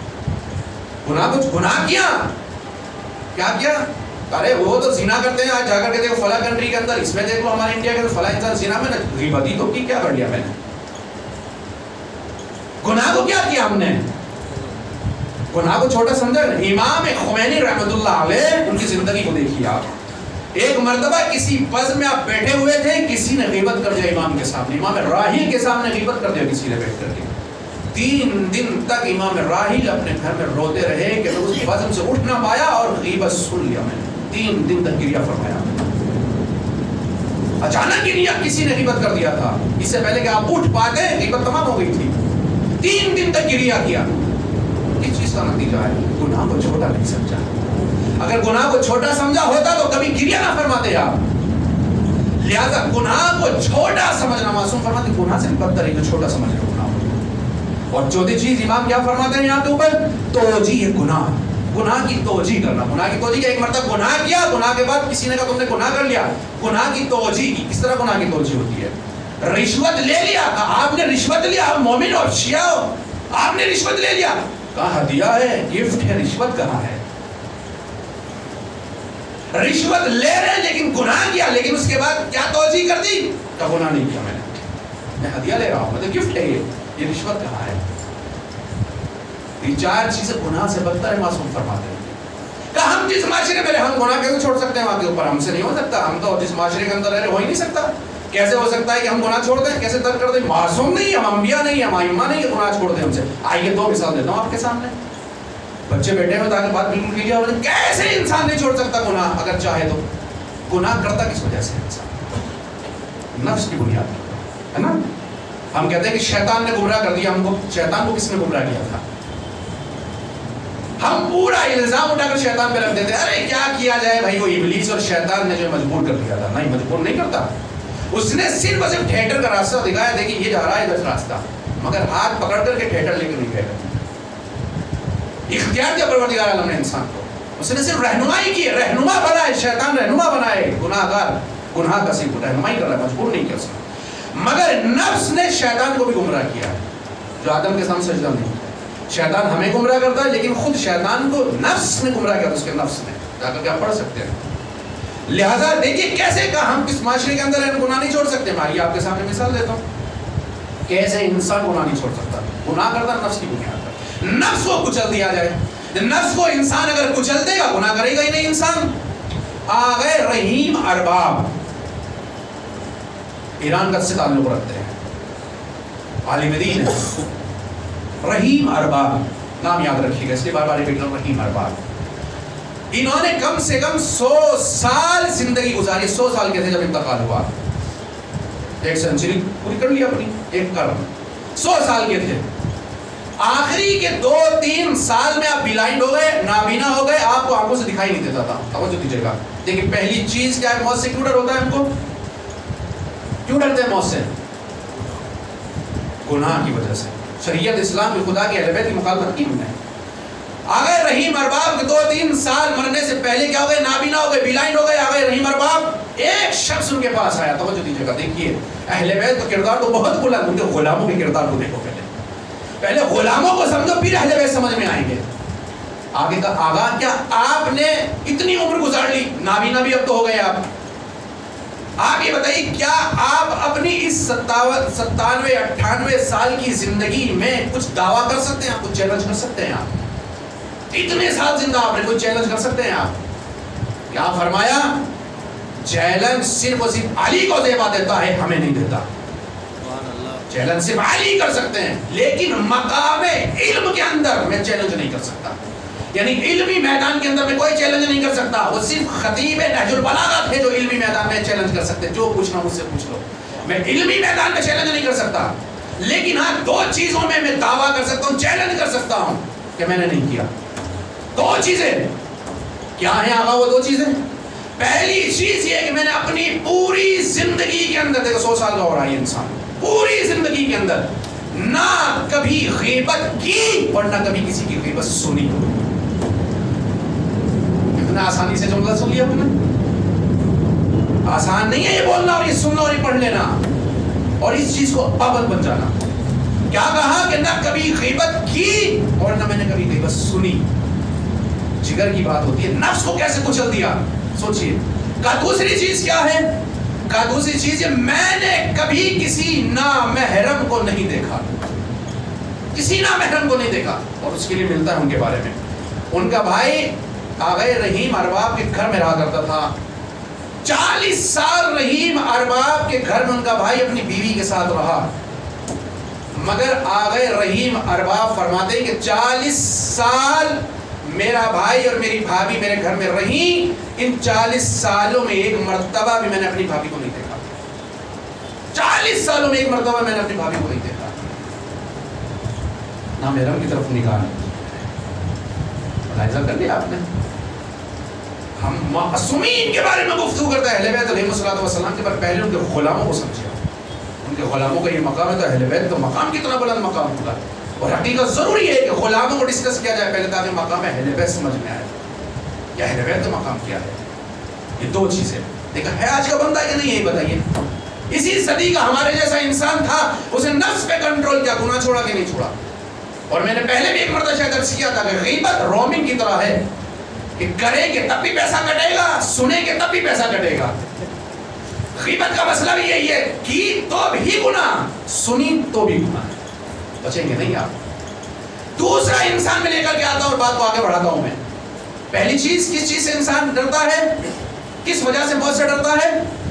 गुनाह किया, क्या किया? अरे वो तो जिना करते हैं, आज जाकर के देखो फला कंट्री के अंदर, इसमें देख लो हमारे इंडिया के फला इंसान जिना में ना गीबत ही तो की, क्या कर लिया मैंने? गुनाह को क्या किया हमने? गुनाह को छोटा समझा। इमाम-ए-हुसैन रहमतुल्लाह अलैह उनकी जिंदगी को देखिए आप। एक मर्तबा किसी बस में आप बैठे हुए थे, किसी ने गीबत कर दिया इमाम के सामने, इमाम राहिल के सामने गीबत कर दिया किसी ने बैठ करके। 3 दिन तक इमाम राहिल अपने घर में रोते रहे कि तो उस बज़म से उठ ना पाया और गीबत सुन लिया मैंने। 3 दिन तक गिरिया फरमाया। अचानक गिरिया किसी ने गीबत कर दिया था, इससे पहले कि आप उठ पाते गीबत तमाम हो गई थी। 3 दिन तक गिरिया किया। इस चीज का नतीजा है गुनाह को छोटा नहीं समझा। अगर गुनाह को छोटा समझा होता तो कभी गिरिया ना फरमाते आप। लिहाजा गुनाह को छोटा समझना, मासूम फरमाते गुनाह से बदतर है जो छोटा समझ रहे गुनाह। और चौथी चीज इमाम क्या फरमाते हैं यहाँ के ऊपर? तोजी गुनाह, गुनाह की तोजी करना। गुनाह की तोजी, एक मरतबा गुनाह किया, गुनाह के बाद किसी ने कहा तुमने गुनाह कर लिया, गुनाह की तोजी की। किस तरह गुनाह की तोजी होती है? रिश्वत ले लिया, आपने रिश्वत लिया, आप मोमिन हो, शिया हो, आपने रिश्वत ले लिया, कहा हदिया है, गिफ्ट है, रिश्वत कहाँ है? रिश्वत ले रहे लेकिन गुनाह किया, लेकिन उसके बाद क्या तोजी कर दी? क्या गुनाह नहीं किया मैंने, मैं हदिया ले रहा हूँ, मतलब गिफ्ट है ये रिश्वत कहाँ है? ये 4 चीजें गुनाह से बदतर है, मासूम फरमाते हैं। कहा हम जिस माशरे में हम गुनाह कैसे छोड़ सकते हैं? वहां के ऊपर हमसे नहीं हो सकता, हम तो जिस माशरे के अंदर रह रहे हो ही नहीं सकता। कैसे हो सकता है कि हम गुनाह छोड़ दें? कैसे तर्क कर दें? मासूम नहीं, हम अंबिया नहीं, हम आइम्मा नहीं, गुनाह छोड़ दें हमसे। आइए 2 मिसाल देता हूँ आपके सामने। बच्चे बैठे हुए ताकि बात बिल्कुल कीजिए। और कैसे इंसान नहीं छोड़ सकता गुनाह अगर चाहे तो? गुनाह करता किस वजह से इंसान? नफ्स की बुनियाद है ना। हम कहते हैं कि शैतान ने गुमराह कर दिया हमको। शैतान को किसने गुमराह किया था? हम पूरा इल्जाम उठाकर शैतान पे रख देते हैं, अरे क्या किया जाए भाई, वो इब्लीस और शैतान ने जो मजबूर कर दिया था। नहीं, मजबूर नहीं करता, उसने सिर्फ और सिर्फ ठेठर का रास्ता दिखाया, देखिए ये जा रहा है इधर रास्ता, मगर हाथ पकड़ करके ठेठर लेकर नहीं गए। इख्तियार दिया परवरदिगार आलम ने इंसान को, उसने सिर्फ रहनुमाई की, रहनुमा बनाए, शैतान रहनुमा बनाए, गुनाहगार गुनाह का सिर्फ रहनुमाई कर रहा है, मजबूर नहीं किया उसने। मगर नफ्स ने शैतान को भी गुमराह किया है, जो आदम के सामने सजदा नहीं किया। शैतान हमें गुमराह करता है, लेकिन खुद शैतान को नफ्स ने गुमराह किया, उसके नफ्स ने, जाकर के आप पढ़ सकते हैं। लिहाजा देखिए कैसे कहा हम किस माशरे के अंदर है गुनाह नहीं छोड़ सकते। मैं आपके सामने मिसाल देता हूँ कैसे इंसान गुनाह नहीं छोड़ सकता। गुनाह करता नफ्स की बुनियाद पर, नफ्स को कुचल दिया जाए। नफ्स को इंसान अगर कुचल देगा गुनाह करेगा ही नहीं इंसान। आ गए रहीम अरबाब, ईरान का से ताल्लुक रखते हैं, आलिम दीन है। रहीम अरबाब नाम याद रखिएगा, इसलिए बार बार रिपीट करूं, रहीम अरबाब। इन्होंने कम से कम 100 साल जिंदगी गुजारी। 100 साल के थे जब इंतकाल हुआ, 1 सेंचुरी पूरी कर लिया अपनी, एक कर्म। 100 साल के थे। आखिरी के 2-3 साल में आप ब्लाइंड हो गए, नाबीना हो गए, आपको आंखों से दिखाई नहीं देता था। तवज्जो दीजिएगा। देखिए पहली चीज क्या है, मौत से क्यों डर होता है हमको? क्यों डरते हैं मौत से? गुनाह की वजह से। शरीयत इस्लाम में खुदा के अहले बैत की मुखालफत की हमने। आ गए रहीम अरबाब के 2-3 साल मरने से पहले क्या हो गए? नाबीना हो गए, ब्लाइंड हो गए। आ गए रहीम अरबाब। एक शख्स उनके पास आया, तवज्जो दीजिएगा। देखिए अहले बैत का किरदार तो बहुत बुलंद, उनके गुलामों के किरदार को देखो। पहले गुलामों को समझो, फिर अहले बैत समझ में आएंगे। आगे का आगा क्या, आपने इतनी उम्र गुजार ली, नाबीना भी अब तो हो गए आप, آپ یہ بتائیے کیا آپ اپنی اس 97-98 سال کی زندگی میں کچھ دعویٰ کر سکتے ہیں؟ آپ کچھ چیلنج کر سکتے ہیں؟ آپ اتنے سال زندہ آپ نے کوئی چیلنج کر سکتے ہیں؟ آپ کیا فرمایا؟ چیلنج صرف اور صرف علی کو دیوا دیتا ہے، ہمیں نہیں دیتا۔ چیلنج صرف علی کر سکتے ہیں، لیکن مقام علم کے اندر میں چیلنج نہیں کر سکتا، یعنی علمی میدان کے اندر میں کوئی چیلنج نہیں کر سکتا۔ وہ صرف خطیب نہج البلاغہ تھے جو علمی میدان میں چیلنج کر سکتے، جو پوچھنا مجھ سے پوچھ لو، میں علمی میدان میں چیلنج نہیں کر سکتا، لیکن ہاں دو چیزوں میں دعویٰ کر سکتا ہوں، چیلنج کر سکتا ہوں کہ میں نے نہیں کیا۔ دو چیزیں کیا ہیں آقا؟ وہ دو چیزیں، پہلی چیز یہ کہ میں نے اپنی پوری زندگی کے اندر، دیکھو 100 سال کا ہو رہا ہے انسان، پوری زندگی کے اندر نہ کبھی غیبت کی اور نہ کبھی کسی کی غیبت سنی۔ اتنا آسانی سے جملہ سن لیا ہم نے؟ آسان نہیں ہے یہ بولنا اور یہ سننا اور یہ پڑھ لینا اور اس چیز کو پابند بن جانا۔ کیا کہا کہ نہ کبھی غیبت کی اور نہ میں نے کبھی غیبت سنی۔ جگر کی بات ہوتی ہے، نفس کو کیسے کچل دیا سوچئے۔ کا دوسری چیز کیا ہے؟ کا دوسری چیز یہ میں نے کبھی کسی نامحرم کو نہیں دیکھا، کسی نامحرم کو نہیں دیکھا، اور اس کے لیے ملتا ہے ان کے بارے میں۔ ان کا بھائی آغا رحیم ارباب کے گھر میں رہا کرتا تھا، 40 سال رحیم ارباب کے گھر میں ان کا بھائی اپنی بیوی کے ساتھ رہا، مگر آغا رحیم ارباب فرماتے ہیں کہ 40 سال میرا بھائی اور میری بھابھی میرے گھر میں رہی، ان 40 سالوں میں ایک مرتبہ بھی میں نے اپنی بھابھی کو نہیں دیکھا۔ 40 سالوں میں ایک مرتبہ میں نے اپنی بھابھی کو نہیں دیکھا۔ نامحرم کی طرف نگاہ نہیں، ملاحظہ کر لیا آپ نے؟ ہم معصومین کے بارے میں گفتگو کرتے ہیں، اہل بیت علیہ السلام کے بعد پہلے ان کے غلاموں کو سمجھے، ان کے غلاموں کا یہ مقام ہے، تو اہل بیت تو مقام کتنا بلند مقام ہوگا، اور حقیقت ضروری ہے کہ غلاموں کو ڈسکس کیا جائے پہلے تاکہ مقام اہل بیت سمجھ میں آئے کہ اہل بیت کا مقام کیا ہے۔ یہ دو چیزیں دیکھا ہے آج کا بندہ کہ نہیں، یہی بتائیے۔ اسی صدی کا ہمارے جیسا انسان تھا، اسے نفس پہ کنٹرول کیا، گناہ چھوڑا کہ نہیں چھوڑا؟ اور میں نے پہلے بھی ایک مرتبہ شاید عرض کیا تھا کہ غیبت رومنگ کی طرح ہے کہ کریں گے تب بھی پیسہ کٹے گا، سنیں گے تب بھی پیسہ کٹے گا۔ غیبت کا مسئلہ بھی یہی ہے، کی تو بھی گناہ، سنی تو بھی گناہ، بچیں گے نہیں آپ۔ دوسرا انسان میں لے کر کے آتا ہوں اور بات کو آگے بڑھاتا ہوں میں۔ پہلی چیز، کس چیز سے انسان ڈرتا ہے؟ کس وجہ سے موت سے ڈرتا ہے؟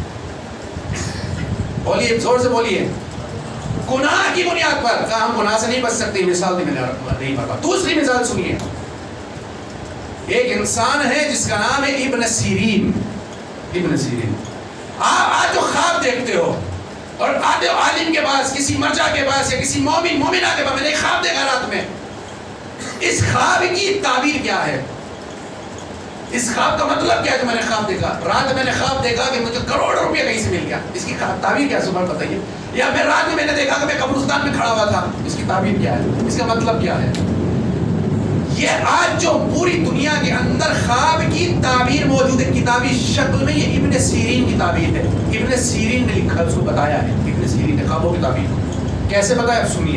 بولیے، زور سے بولیے۔ گناہ کی بنیاد پر، کہا ہم گناہ سے نہیں بچ سکتے، مثال دی میں نے نہیں پتا۔ دوسری مثال سنیے، ایک انسان ہے جس کا نام ہے ابن سیرین۔ ابن سیرین، آپ آج جو خواب دیکھتے ہو اور آتے ہو عالم کے پاس، کسی مرجع کے پاس یا کسی مومن مومنہ کے پاس، میں نے ایک خواب دیکھا رات میں، اس خواب کی تعبیر کیا ہے؟ اس خواب کا مطلب کیا ہے جو میں نے خواب دیکھا؟ رات میں نے خواب دیکھا کہ مجھے کروڑ روپیہ کہیں سے مل گیا، اس کی تعبیر کیا ہے؟ صبح بتائیے۔ یا پھر رات میں نے دیکھا کہ میں قبرستان میں کھڑا ہوا تھا، اس کی تعبیر کیا ہے؟ اس کا مطلب کیا ہے؟ یہ آج جو پوری دنیا کے اندر خواب کی تعبیر موجود ہے کتابی شکل میں، یہ ابن سیرین کی تعبیر ہے۔ ابن سیرین نے لکھا، اس کو بتایا ہے، ابن سیرین نے خوابوں کی تعبیر کو کیسے بتایا سنیے۔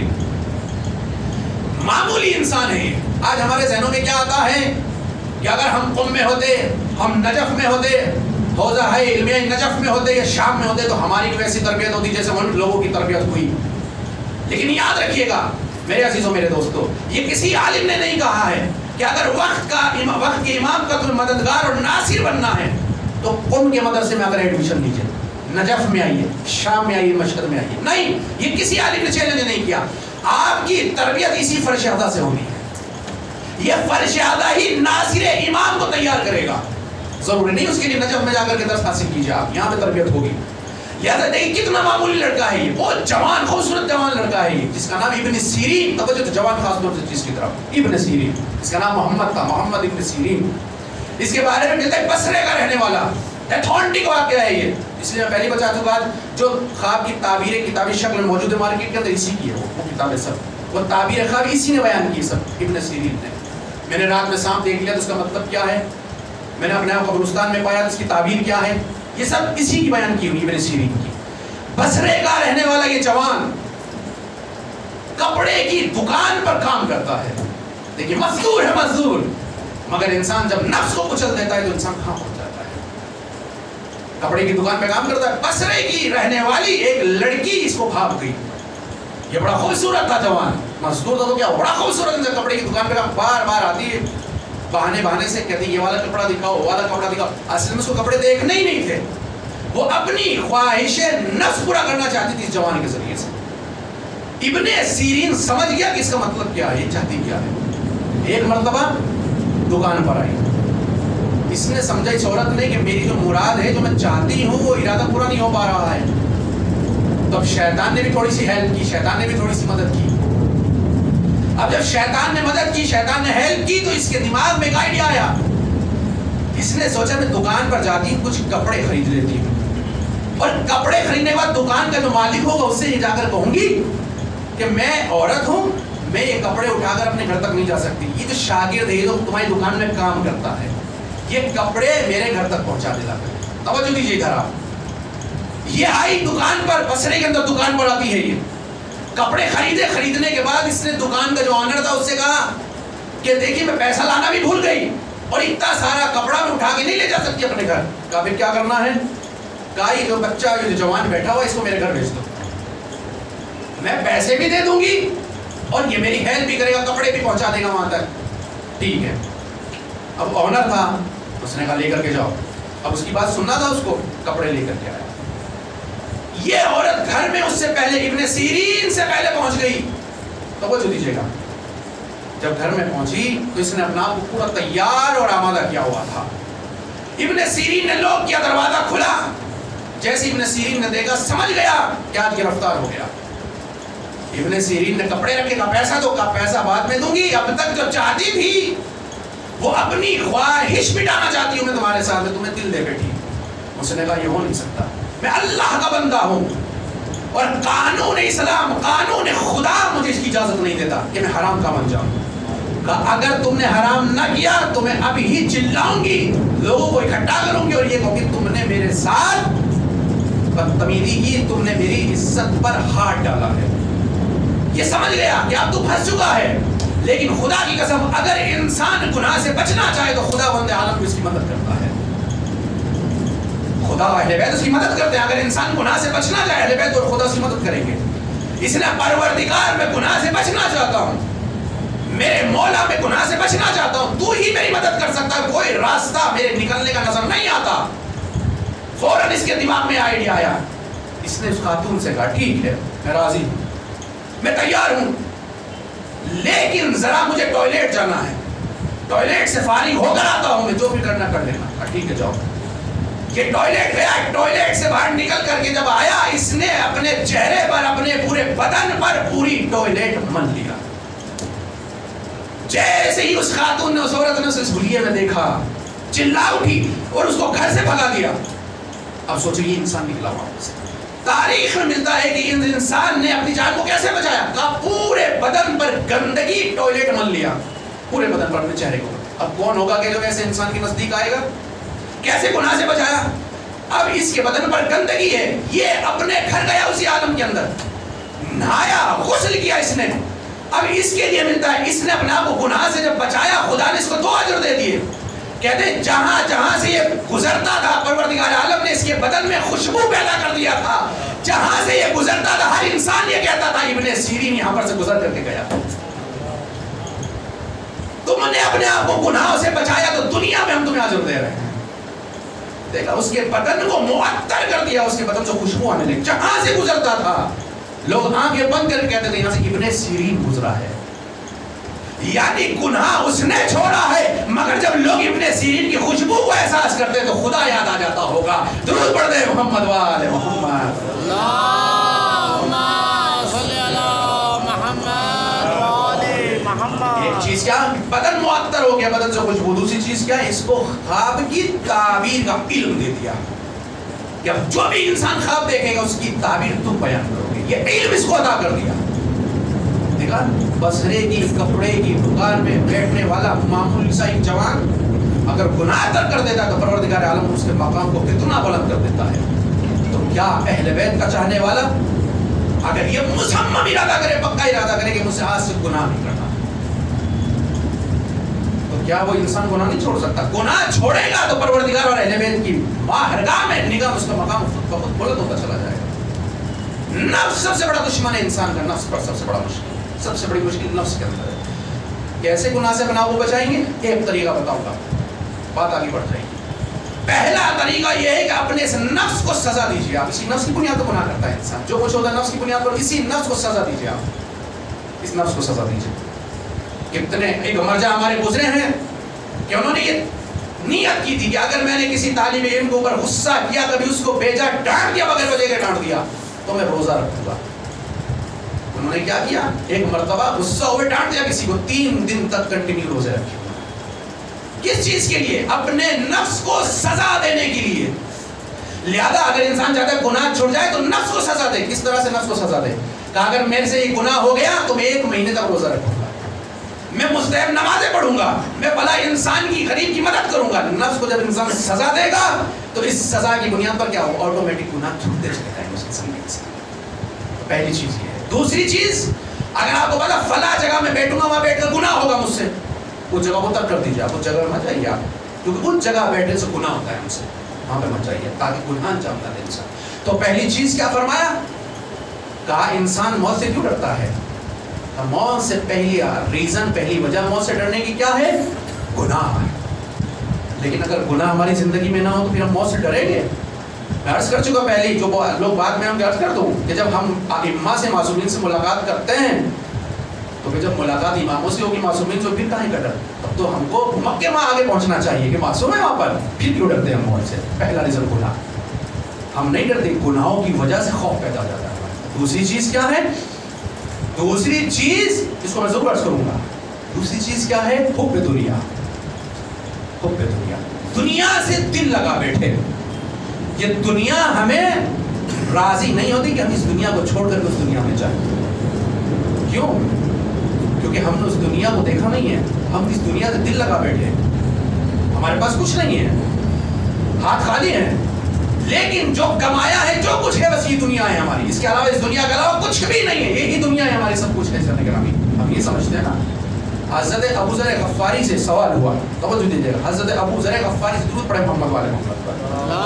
معمولی انسان ہے، آج ہمارے ذہنوں میں کیا آتا ہے کہ اگر ہم قم میں ہوتے، ہم نجف میں ہوتے، حوزہ ہے علمیہ نجف میں ہوتے یا شام میں ہوتے، تو ہماری بھی ویسی تربیت ہوتی جیسے ان لوگوں کی تربیت ہوئی۔ لیکن یاد رکھیے گا میرے عزیزوں، میرے دوستو، یہ کسی عالم نے نہیں کہا ہے کہ اگر وقت کے امام کا تمہیں مددگار اور ناصر بننا ہے تو قم کے مدرسے میں اگر ایڈمیشن لیجیے، نجف میں آئیے، شام میں آئیے، مشہد میں آئیے۔ نہیں، یہ کسی عالم نے چیلنج نہیں کیا۔ آپ کی تربیت اسی فرش اعضا سے ہونی ہے، یہ فرش اعضا ہی ناصر امام کو تیار کرے گا۔ ضروری نہیں اس کے لیے نجف میں جا کر کے درس حاصل کیجیے، آپ یہاں پہ تربیت ہوگی۔ لہذا دیکھیں کتنا معمولی لڑکا ہے یہ، بہت جوان خوبصورت جوان لڑکا ہے یہ، جس کا نام ابن سیرین، توجہ تو جوان خاص طور سے چیز کی طرف، ابن سیرین، اس کا نام محمد تھا، محمد ابن سیرین۔ اس کے بارے میں ملتا ہے بصرے کا رہنے والا، ایتھونٹک واقعہ ہے یہ، اس لیے میں پہلی بتا دوں بات، جو خواب کی تعبیریں کتابی شکل میں موجود ہے مارکیٹ کے اندر، اسی کی ہے وہ کتابیں سب، وہ تعبیر خواب اسی نے بیان کی سب، ابن سیرین نے۔ میں نے رات میں سانپ دیکھ لیا تو اس کا مطلب کیا ہے، میں نے اپنے آپ قبرستان میں پایا تو اس کی تعبیر کیا ہے، یہ سب اسی کی بیان کی ہوئی، ابن سیرین کی۔ بصرے کا رہنے والا یہ جوان کپڑے کی دکان پر کام کرتا ہے، دیکھیے مزدور ہے، مزدور، مگر انسان جب نفس کو کچل دیتا ہے تو انسان کہاں پہنچ جاتا ہے۔ کپڑے کی دکان پہ کام کرتا ہے. بصرے کی رہنے والی ایک لڑکی اس کو بھاگ گئی. یہ بڑا خوبصورت تھا جوان, مزدور تھا تو کیا بڑا خوبصورت انسان, کپڑے کی دکان پہ کام بار بار آتی ہے, بہانے سے کہتی یہ والا کپڑا دکھاؤ, والا کپڑا دکھاؤ. اصل میں اس کو کپڑے دیکھنے ہی نہیں تھے, وہ اپنی خواہش نفس پورا کرنا چاہتی تھی اس جوان کے ذریعے سے. ابن سیرین سمجھ گیا کہ اس کا مطلب کیا ہے, یہ چاہتی کیا ہے. ایک مرتبہ دکان پر آئی, اس نے سمجھا اس عورت نے کہ میری جو مراد ہے, جو میں چاہتی ہوں, وہ ارادہ پورا نہیں ہو پا رہا ہے. تو اب شیطان نے بھی تھوڑی سی ہیلپ کی, شیطان نے بھی تھوڑی سی مدد کی. اب جب شیطان نے مدد کی, شیطان نے ہیلپ کی, تو اس کے دماغ میں ایک آئیڈیا آیا. اس نے سوچا میں دکان پر جاتی ہوں, کچھ کپڑے خرید لیتی ہوں, اور کپڑے خریدنے کے بعد دکان کا جو مالک ہوگا اس سے یہ جا کر کہوں گی کہ میں عورت ہوں, میں یہ کپڑے اٹھا کر اپنے گھر تک نہیں جا سکتی, یہ جو شاگرد ہے یہ تو تمہاری دکان میں کام کرتا ہے, یہ کپڑے میرے گھر تک پہنچا دے لا کر. توجہ دیجیے ادھر آپ. یہ آئی دکان پر, بصرے کے اندر دکان پر آتی ہے, یہ کپڑے خریدنے کے بعد اس نے دکان کا جو آنر تھا اس سے کہا کہ دیکھیے میں پیسہ لانا بھی بھول گئی, اور اتنا سارا کپڑا میں اٹھا کے نہیں لے جا سکتی اپنے گھر. کہا پھر کیا کرنا ہے؟ کہا یہ جو بچہ جو جوان بیٹھا ہوا اس کو میرے گھر بھیج دو, میں پیسے بھی دے دوں گی اور یہ میری ہیلپ بھی کرے گا, کپڑے بھی پہنچا دے گا وہاں تک. ٹھیک ہے. اب آنر تھا, اس نے کہا لے کر کے جاؤ. اب اس کی بات سننا تھا اس کو, کپڑے لے کر کے آیا. یہ عورت گھر میں اس سے پہلے, ابن سیرین سے پہلے پہنچ گئی. توجہ دیجیے گا. جب گھر میں پہنچی تو اس نے اپنا آپ کو پورا تیار اور آمادہ کیا ہوا تھا. ابن سیرین نے لوگ کیا, دروازہ کھلا. جیسے ابن سیرین نے دیکھا سمجھ گیا کہ آج گرفتار ہو گیا. ابن سیرین نے کپڑے رکھے, کا پیسہ دو, کا پیسہ بعد میں دوں گی, اب تک جو چاہتی تھی وہ اپنی خواہش مٹانا چاہتی ہوں میں تمہارے ساتھ, میں تمہیں دل دے بیٹھی. اس نے کہا یہ ہو نہیں سکتا, میں اللہ کا بندہ ہوں اور قانون اسلام, قانون خدا مجھے اس کی اجازت نہیں دیتا کہ میں حرام کا بن جاؤں. کہا اگر تم نے حرام نہ کیا تو میں ابھی ہی چلاؤں گی, لوگوں کو اکٹھا کروں گی اور یہ کہوں کہ تم نے میرے ساتھ بدتمیزی کی, تم نے میری عزت پر ہاتھ ڈالا ہے. یہ سمجھ گیا کہ اب تو پھنس چکا ہے. لیکن خدا کی قسم اگر انسان گناہ سے بچنا چاہے تو خدا بندے عالم کو اس کی مدد کرتا ہے. خدا اہل بیت اس کی مدد کرتے ہیں. اگر انسان گناہ سے بچنا چاہے اہل بیت اور خدا اس کی مدد کریں گے. اس نے پروردگار میں گناہ سے بچنا چاہتا ہوں, میرے مولا میں گناہ سے بچنا چاہتا ہوں, تو ہی میری مدد کر سکتا ہے, کوئی راستہ میرے نکلنے کا نظر نہیں آتا. فوراً اس کے دماغ میں آئیڈیا آیا. اس نے اس خاتون سے کہا ٹھیک ہے میں راضی ہوں, میں تیار ہوں, لیکن ذرا مجھے ٹوائلٹ جانا ہے, ٹوائلٹ سے فارغ ہو کر آتا ہوں, میں جو بھی کرنا کر لینا. ٹھیک ہے جاؤ. یہ ٹوائلٹ گیا, ٹوائلٹ سے باہر نکل کر کے جب آیا اس نے اپنے چہرے پر, اپنے پورے بدن پر پوری ٹوائلٹ مل لیا. جیسے ہی اس خاتون نے, اس عورت نے اس بھلیے میں دیکھا, چلا اٹھی اور اس کو گھر سے بھگا دیا. اب سوچو یہ انسان نکلا وہاں سے. تاریخ میں ملتا ہے کہ ان انسان نے اپنی جان کو کیسے بچایا. کہا پورے بدن پر گندگی ٹوائلٹ مل لیا, پورے بدن پر, اپنے چہرے کو. اب کون ہوگا کہ جو ایسے انسان کے نزدیک آئے گا؟ کیسے گناہ سے بچایا. اب اس کے بدن پر گندگی ہے, یہ اپنے گھر گیا اسی عالم کے اندر, نہایا, غسل کیا اس نے. اب اس کے لیے ملتا ہے اس نے اپنے آپ کو گناہ سے جب بچایا, خدا نے اس کو 2 اجر دے دیے. کہتے ہیں جہاں جہاں سے یہ گزرتا تھا پروردگار عالم نے اس کے بدن میں خوشبو پیدا کر دیا تھا. جہاں سے یہ گزرتا تھا ہر انسان یہ کہتا تھا ابن سیرین یہاں پر سے گزر کر کے گیا. تم نے اپنے آپ کو گناہوں سے بچایا تو دنیا میں ہم تمہیں اجر دے رہے ہیں. دیکھا اس کے بدن کو معطر کر دیا, اس کے بدن سے خوشبو آنے لگی. جہاں سے گزرتا تھا لوگ آنکھیں بند کر کے کہتے تھے یہاں سے ابن سیرین گزرا ہے. یعنی گناہ اس نے چھوڑا ہے, مگر جب لوگ ابن سیرین کی خوشبو کو احساس کرتے تو خدا یاد آ جاتا ہوگا. درود پڑھ دے محمد وآل محمد. اللہم صلی علی محمد وآل محمد. ایک چیز کیا, بدن معطر ہو گیا, بدن سے خوشبو. دوسری چیز کیا, اس کو خواب کی تعبیر کا علم دے دیا کہ اب جو بھی انسان خواب دیکھے گا اس کی تعبیر تم بیان کرو گے. یہ علم اس کو عطا کر دیا. دیکھا بصرے کی کپڑے کی دکان میں بیٹھنے والا معمولی سا ایک جوان اگر گناہ ترک کر دیتا تو پروردگار عالم اس کے مقام کو کتنا بلند کر دیتا ہے. تو کیا اہل بیت کا چاہنے والا اگر یہ مصمم ارادہ کرے, پکا ارادہ کرے کہ مجھ سے آج سے گناہ نہیں کرنا, تو کیا وہ انسان گناہ نہیں چھوڑ سکتا؟ گناہ چھوڑے گا تو پروردگار اور اہل بیت کی بارگاہ میں نگاہ اس کا مقام خود بخود بلند ہوتا چلا جائے گا۔ نفس سب سے بڑا دشمن ہے انسان کا، نفس پر سب سے بڑا مشکل، سب سے بڑی مشکل نفس کے اندر ہے۔ کیسے گناہ سے بنا وہ بچائیں گے؟ ایک طریقہ بتاؤں گا، بات آگے بڑھ جائے گی۔ پہلا طریقہ یہ ہے کہ اپنے اس نفس کو سزا دیجیے آپ۔ اسی نفس کی بنیاد پر گناہ کرتا ہے انسان، جو کچھ ہوتا ہے نفس کی بنیاد پر، اسی نفس کو سزا دیجیے آپ، اس نفس کو سزا دیجیے۔ کتنے ایک مرجع ہمارے گزرے ہیں کہ انہوں نے یہ نیت کی تھی کہ اگر میں نے کسی طالب علم کے اوپر غصہ کیا، کبھی اس کو بھیجا ڈانٹ دیا، بغیر وجہ کے ڈانٹ دیا، تو میں روزہ رکھوں گا۔ انہوں نے کیا کیا؟ ایک مرتبہ غصہ ہوئے ڈانٹ دیا کسی کو، 3 دن تک کنٹینیو روزے رکھے۔ کس چیز کے لیے؟ اپنے نفس کو سزا دینے کے لیے۔ لہذا اگر انسان چاہتا ہے گناہ چھوڑ جائے تو نفس کو سزا دے۔ کس طرح سے نفس کو سزا دے؟ کہ اگر میرے سے یہ گناہ ہو گیا تو میں 1 مہینے تک روزہ رکھوں گا، میں مستحب نمازیں پڑھوں گا، میں بھلا انسان کی غریب کی مدد کروں گا۔ نفس کو جب انسان سزا دے گا تو اس سزا کی بنیاد پر کیا ہو؟ آٹومیٹک گناہ چھوٹتے چلے جائیں گے اس انسان کے ساتھ۔ پہلی چیز یہ ہے۔ دوسری چیز، اگر آپ کو پتا فلاں جگہ میں بیٹھوں گا، وہاں بیٹھ کر گناہ ہوگا مجھ سے، اس جگہ کو ترک کر دیجیے، آپ اس جگہ مت جائیے آپ، کیونکہ ان جگہ بیٹھنے سے گناہ ہوتا ہے ہم سے، وہاں پہ مت جائیے تاکہ گناہ انجام نہ دے انسان۔ تو پہلی چیز کیا فرمایا؟ کہا انسان موت سے کیوں ڈرتا ہے؟ موت سے پہلی ریزن، پہلی وجہ موت سے ڈرنے کی کیا ہے؟ گناہ ہے۔ لیکن اگر گناہ ہماری زندگی میں نہ ہو تو پھر ہم موت سے ڈریں گے؟ میں عرض کر چکا پہلے ہی، جو لوگ بعد میں ہم عرض کر دوں کہ جب ہم ائمہ سے، معصومین سے ملاقات کرتے ہیں تو پھر جب ملاقات اماموں سے ہوگی، معصومین سے، پھر کہیں کا ڈر؟ تب تو ہم کو مکے میں آگے پہنچنا چاہیے کہ معصوم ہے وہاں پر، پھر کیوں ڈرتے ہیں موت سے؟ پہلا ریزن گناہ، ہم نہیں ڈرتے، گناہوں کی وجہ سے خوف پیدا ہو جاتا ہے۔ دوسری چیز کیا ہے؟ دوسری چیز اس کو میں ضرور عرض کروں گا، دوسری چیز کیا ہے؟ حب دنیا۔ حب دنیا، دنیا سے دل لگا بیٹھے۔ یہ دنیا ہمیں راضی نہیں ہوتی کہ ہم اس دنیا کو چھوڑ کر کے اس دنیا میں جائیں۔ کیوں؟ کیونکہ ہم نے اس دنیا کو دیکھا نہیں ہے، ہم اس دنیا سے دل لگا بیٹھے ہیں، ہمارے پاس کچھ نہیں ہے، ہاتھ خالی ہیں، لیکن جو کمایا ہے، جو کچھ ہے، بس یہ دنیا ہے ہماری، اس کے علاوہ، اس دنیا کے علاوہ کچھ بھی نہیں ہے، یہی دنیا ہے ہماری، سب کچھ ہے۔ ہم یہ سمجھتے ہیں نا۔ حضرت ابو ذر غفاری سے سوال ہوا، توجہ دیجیے گا، حضرت ابو ذر غفاری سے درود پڑھے محمد والے محمد پر۔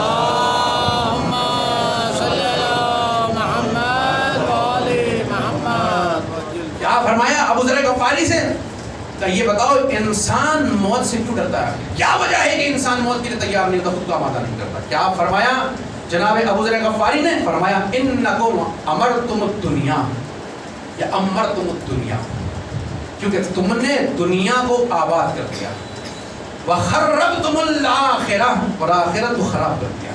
اللہم صلی علی محمد وآلِ محمد۔ کیا فرمایا ابو ذر غفاری سے؟ کہ یہ بتاؤ انسان موت سے کیوں ڈرتا ہے؟ کیا وجہ ہے کہ انسان موت کے لیے تیار نہیں ہوتا، خود کا آمادہ نہیں کرتا؟ کیا فرمایا جناب ابو ذر غفاری نے؟ فرمایا انکم امرتم الدنیا، یا امرتم الدنیا، کیونکہ تم نے دنیا کو آباد کر دیا، وخربتم الآخرہ، اور آخرت کو خراب کر دیا۔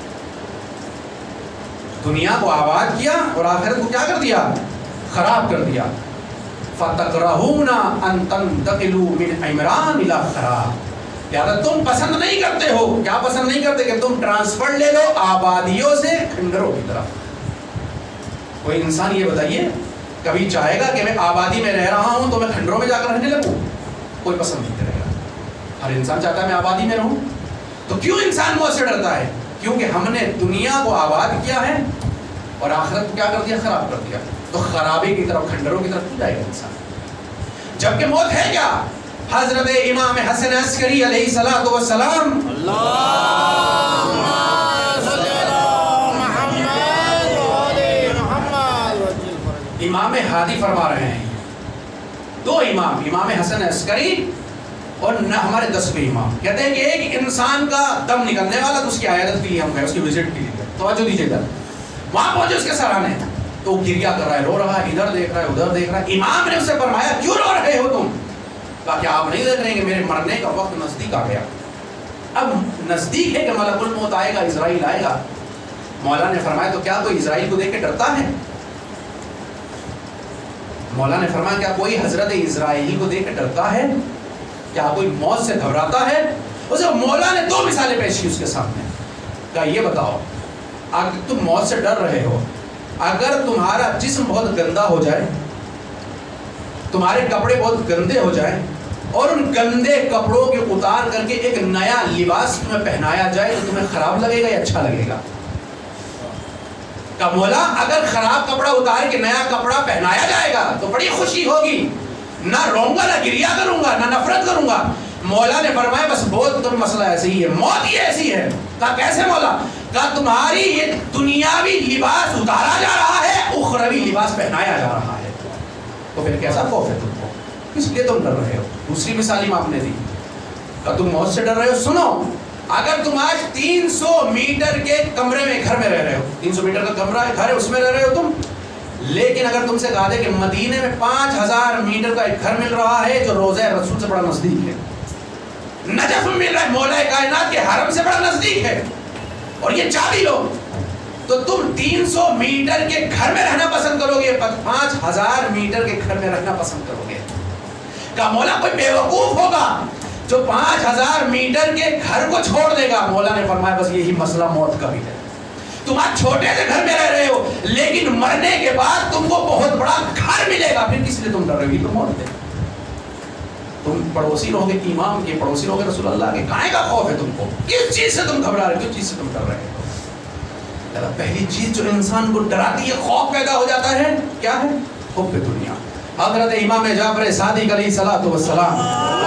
دنیا کو آباد کیا اور آخرت کو کیا کر دیا؟ خراب کر دیا۔ فَتَكْرَهُونَ أَن تَنْتَقِلُوا مِنْ عِمْرَانِ إِلَى خَرَابٍ، لہذا تم پسند نہیں کرتے ہو، کیا پسند نہیں کرتے؟ کہ تم ٹرانسفر لے لو آبادیوں سے کھنڈروں کی طرف۔ کوئی انسان یہ بتائیے کبھی چاہے گا کہ میں آبادی میں رہ رہا ہوں تو میں کھنڈروں میں جا کر رہنے لگوں؟ کوئی پسند نہیں کرے گا، ہر انسان چاہتا ہے میں آبادی میں رہوں۔ تو کیوں انسان موت سے ڈرتا ہے؟ کیونکہ ہم نے دنیا کو آباد کیا ہے اور آخرت کو کیا کر دیا؟ خراب کر دیا۔ تو خرابی کی طرف، کھنڈروں کی طرف کیوں جائے گا انسان؟ جبکہ موت ہے کیا؟ حضرت امام حسن عسکری علیہ الصلوۃ والسلام، اللہم صلی علی محمد وآلِ محمد۔ امام ہادی فرما رہے ہیں، 2 امام، امام حسن عسکری اور ہمارے 10ویں امام، کہتے ہیں کہ ایک انسان کا دم نکلنے والا، تو اس کی عیادت کے لیے ہم گئے، اس کی وزٹ کے لیے گئے۔ توجہ دیجیے گا، وہاں پہنچے اس کے سرانے، تو گریا کر رہا ہے، رو رہا ہے، ادھر دیکھ رہا ہے، ادھر دیکھ رہا ہے۔ امام نے اسے فرمایا کیوں رو رہے ہو تم؟ کہا کہ آپ نہیں دیکھ رہے کہ میرے مرنے کا وقت نزدیک آ گیا، اب نزدیک ہے کہ ملک الموت آئے گا، اسرائیل آئے گا۔ مولا نے فرمایا تو کیا کوئی اسرائیل کو دیکھ کے ڈرتا ہے؟ مولا نے فرمایا کیا کوئی حضرت اسرائیل کو دیکھ کے ڈرتا ہے؟ کیا کوئی موت سے گھبراتا ہے؟ اسے مولا نے 2 مثالیں پیش کی اس کے سامنے، کہا یہ بتاؤ اگر تم موت سے ڈر رہے ہو، اگر تمہارا جسم بہت گندا ہو جائے، تمہارے کپڑے بہت گندے ہو جائیں، اور ان گندے کپڑوں کے اتار کر کے ایک نیا لباس تمہیں پہنایا جائے، تو تمہیں خراب لگے گا یا اچھا لگے گا؟ کہ مولا اگر خراب کپڑا اتار کے نیا کپڑا پہنایا جائے گا تو بڑی خوشی ہوگی، نہ روؤں گا، نہ گریا کروں گا، نہ نفرت کروں گا، مولا نے فرمایا بس بہت تم مسئلہ ایسے ہی ہے، موت ہی ایسی ہے. کہا کیسے مولا؟ کہا تمہاری یہ دنیاوی لباس اتارا جا رہا ہے، اخروی لباس پہنایا جا رہا ہے. تو پھر کیسا خوف ہے تم کو؟ کس لیے تم ڈر رہے ہو؟ دوسری مثال امام نے دی. کہا تم موت سے ڈر رہے ہو؟ سنو، اگر تم آج 300 میٹر کے کمرے میں گھر میں رہ رہے ہو، 300 میٹر کا کمرہ ہے، گھر ہے، اس میں رہ رہے ہو تم، لیکن اگر تم سے کہا دے کہ مدینے میں 5000 میٹر کا ایک گھر مل رہا ہے جو روضہ رسول سے بڑا نزدیک ہے، نجف میں مل رہا ہے مولا کائنات کے حرم سے بڑا نزدیک ہے، اور یہ چابی لو، تو تم 300 میٹر کے گھر میں رہنا پسند کرو گے 5000 میٹر کے گھر میں رہنا پسند کرو گے؟ کہا مولا کوئی بیوقوف ہوگا جو 5000 میٹر کے گھر کو چھوڑ دے گا. مولا نے فرمایا بس یہی مسئلہ موت کا بھی ہے. تم آج چھوٹے سے گھر میں رہ رہے ہو، لیکن مرنے کے بعد تم کو بہت بڑا گھر ملے گا، پھر کس لیے تم ڈر رہے ہو؟ یہ تو موت ہے. تم پڑوسی رہو گے امام کے، پڑوسی رہو گے رسول اللہ کے، کہاں کا خوف ہے تم کو؟ کس چیز سے تم گھبرا رہے ہو؟ کس چیز سے تم ڈر رہے ہو؟ پہلی چیز جو انسان کو ڈراتی ہے، خوف پیدا ہو جاتا ہے، کیا ہے؟ حب دنیا. حضرت امام جعفر صادق علیہ الصلوۃ والسلام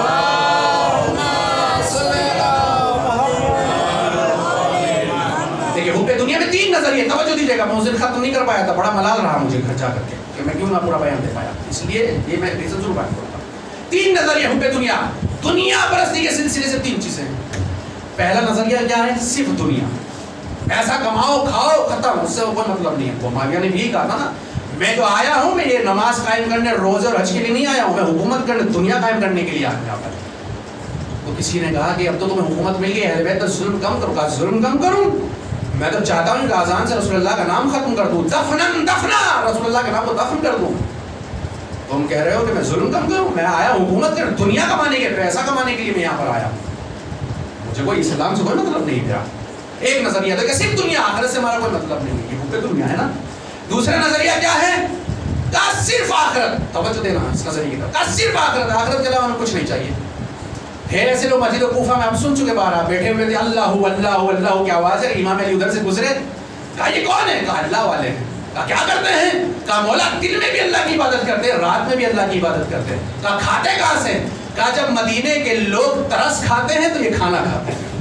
دیکھیں حب دنیا میں 3 نظریے. توجہ دیجیے گا، میں اس دن ختم نہیں کر پایا تھا، بڑا ملال رہا مجھے گھر جا کر کے کہ میں کیوں نہ پورا بیان دے پایا، اس لیے یہ میں ریزن ضرور بیان کرتا ہوں. 3 نظریے حب دنیا. دنیا پرستی کے سلسلے سے 3 چیزیں ہیں. پہلا نظریہ کیا ہے؟ صرف دنیا، پیسہ کماؤ کھاؤ ختم، اس سے کوئی مطلب نہیں ہے. وہ معاویہ نے بھی کہا تھا نا، میں جو آیا ہوں میں یہ نماز قائم کرنے، روزے اور حج کے لیے نہیں آیا ہوں، میں حکومت کرنے، دنیا قائم کرنے کے لیے آیا ہوں یہاں پر. تو کسی نے کہا کہ اب تو تمہیں حکومت مل گئی ہے، اہل بیت ظلم کم کرو. کہا ظلم کم کروں؟ میں تو چاہتا ہوں کہ اذان سے رسول اللہ کا نام ختم کر دوں، دفنن دفنا، رسول اللہ کے نام کو دفن کر دوں. تم کہہ رہے ہو کہ میں ظلم کم کروں؟ میں آیا حکومت کرنے، دنیا کمانے کے، پیسہ کمانے کے لیے میں یہاں پر آیا ہوں. مجھے کوئی اسلام سے کوئی مطلب نہیں میرا. ایک نظریہ تھا کہ صرف دنیا، آخرت سے ہمارا کوئی مطلب نہیں ہے، یہ حب دنیا ہے نا. دوسرا نظریہ کیا ہے؟ کہا صرف آخرت. توجہ دینا اس نظریے کی طرف. کہا صرف آخرت، آخرت کے علاوہ ہمیں کچھ نہیں چاہیے. پھر ایسے لوگ مسجد کوفہ میں آپ سن چکے، باہر آپ بیٹھے ہوئے تھے، اللہ اللہ اللہ کی آواز ہے، امام علی ادھر سے گزرے. کہا یہ کون ہے؟ کہا اللہ والے ہیں. کہا کیا کرتے ہیں؟ کہا مولا دن میں بھی اللہ کی عبادت کرتے ہیں، رات میں بھی اللہ کی عبادت کرتے ہیں. کہا کھاتے کہاں سے؟ کہا جب مدینے کے لوگ ترس کھاتے ہیں تو یہ کھانا کھاتے ہیں.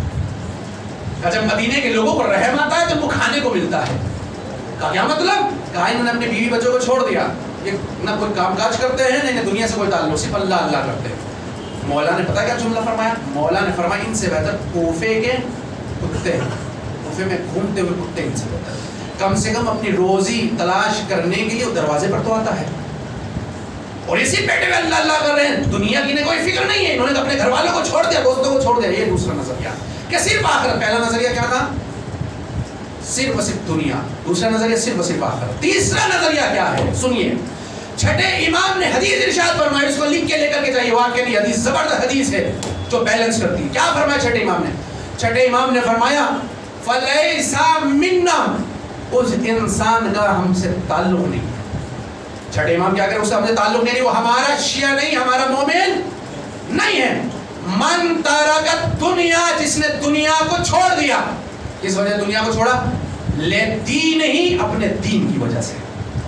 کہا جب مدینے کے لوگوں کو رحم آتا ہے تو وہ کھانے کو ملتا ہے. کہا کیا مطلب؟ کہا انہوں نے اپنے بیوی بچوں کو چھوڑ دیا، یہ نہ کوئی کام کاج کرتے ہیں، نہ دنیا سے کوئی تعلق، صرف اللہ اللہ کرتے ہیں. مولا نے پتا کیا جملہ فرمایا؟ مولا نے فرمایا ان سے بہتر کوفے کے کتے ہیں، کوفے میں گھومتے ہوئے کتے ان سے بہتر. کم سے کم اپنی روزی تلاش کرنے کے لیے وہ دروازے پر تو آتا ہے، اور اسی بیٹے میں اللہ اللہ کر رہے ہیں. دنیا کی کوئی فکر نہیں ہے، انہوں نے اپنے گھر والوں کو چھوڑ دیا، دوستوں کو چھوڑ دیا. یہ دوسرا نظریہ کہ صرف آخرت. پہلا نظریہ کیا تھا؟ صرف و صرف دنیا. دوسرا نظریہ صرف و صرف آخرت. تیسرا نظریہ کیا ہے؟ سنیے. چھٹے امام نے حدیث ارشاد فرمائی، اس کو لکھ کے لے کر کے جائیے، واقعی نہیں حدیث زبردست حدیث ہے جو بیلنس کرتی ہے. کیا فرمایا چھٹے امام نے؟ چھٹے امام نے فرمایا فَلَيْسَ مِنَّا، اس انسان کا ہم سے تعلق نہیں. چھٹے امام کیا کرے؟ اس سے ہم سے تعلق نہیں، وہ ہمارا شیعہ نہیں، ہمارا مومن نہیں ہے. من ترک دنیا، جس نے دنیا کو چھوڑ دیا. کس وجہ دنیا کو چھوڑا؟ لے دین ہی، اپنے دین کی وجہ سے.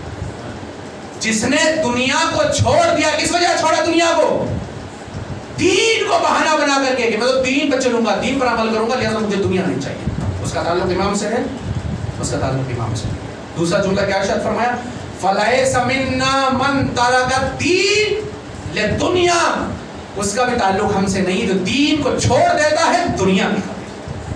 جس نے دنیا کو چھوڑ دیا، کس وجہ چھوڑا دنیا کو؟ دین کو بہانہ بنا کر کے کہ میں تو دین پر چلوں گا، دین پر عمل کروں گا، لہذا مجھے دنیا نہیں چاہیے. اس کا تعلق امام سے ہے، اس کا تعلق امام سے. دوسرا جملہ کیا ارشاد فرمایا؟ فَلَيْسَ مِنَّا مَن تَرَكَ الدِّينَ لِلدُّنْيَا، اس کا بھی تعلق ہم سے نہیں جو دین کو چھوڑ دیتا ہے دنیا کی خاطر.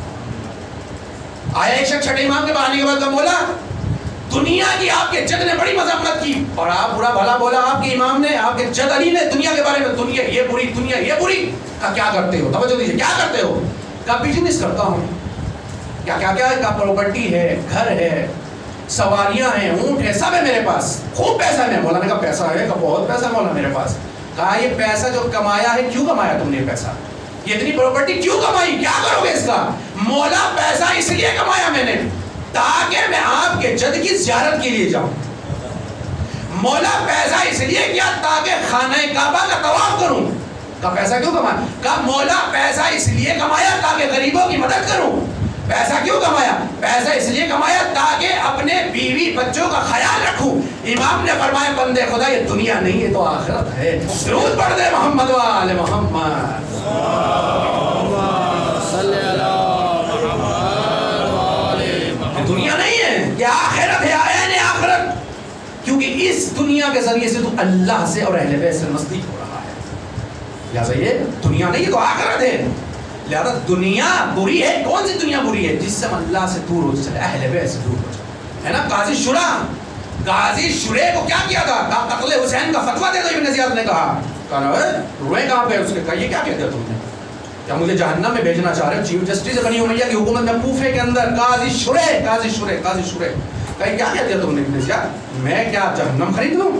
آیا ایک شخص چھٹے امام کے بہانے کے بعد مولا دنیا کی آپ کے جد نے بڑی مذمت کی اور آپ برا بھلا بولا، آپ کے امام نے، آپ کے جد علی نے دنیا کے بارے میں، دنیا یہ بری، دنیا یہ بری. کہا کیا کرتے ہو؟ توجہ دیجیے، کیا کرتے ہو؟ کہا بزنس کرتا ہوں. کیا کیا کیا ہے؟ کہا پراپرٹی ہے، گھر ہے، سواریاں ہیں، اونٹ ہے، سب ہے میرے پاس، خوب پیسہ ہے. مولا نے کہا پیسہ ہے؟ کہا بہت پیسہ مولا میرے پاس. کہا یہ پیسہ جو کمایا ہے، کیوں کمایا تم نے یہ پیسہ؟ یہ اتنی پراپرٹی کیوں کمائی؟ کیا کرو گے اس کا؟ مولا پیسہ اس لیے کمایا میں نے تاکہ میں آپ کے جد کی زیارت کے لیے جاؤں. مولا پیسہ اس لیے کیا تاکہ خانہ کعبہ کا طواف کروں. کہا پیسہ کیوں کمایا؟ کہا مولا پیسہ اس لیے کمایا تاکہ غریبوں کی مدد کروں. پیسہ کیوں کمایا؟ پیسہ اس لیے کمایا تاکہ اپنے بیوی بچوں کا خیال رکھوں. امام نے فرمایا بندے خدا یہ دنیا نہیں ہے تو آخرت ہے. درود پڑھ دے محمد و آل محمد. دنیا نہیں ہے، یہ آخرت ہے، عین آخرت. کیونکہ اس دنیا کے ذریعے سے تو اللہ سے اور اہل بیت سے نزدیک ہو رہا ہے. لہٰذا یہ دنیا نہیں ہے تو آخرت ہے. لہذا دنیا بری ہے. کون سی دنیا بری ہے؟ جس سے ہم اللہ سے دور ہو چلے، اہل بیت سے دور ہو چلے. ہے نا قاضی شرح کو کیا کیا تھا؟ قتل حسین کا فتویٰ دے دو. ابن زیاد نے کہا روئے کہاں پہ؟ اس نے کہا یہ کیا کہتے ہو تم نے؟ کیا مجھے جہنم میں بھیجنا چاہ رہے ہو؟ چیف جسٹس بنی امیہ کی حکومت میں کوفے کے اندر قاضی شرح کہا کیا کہتے ہو تم نے ابن زیاد؟ میں کیا جہنم خرید لوں؟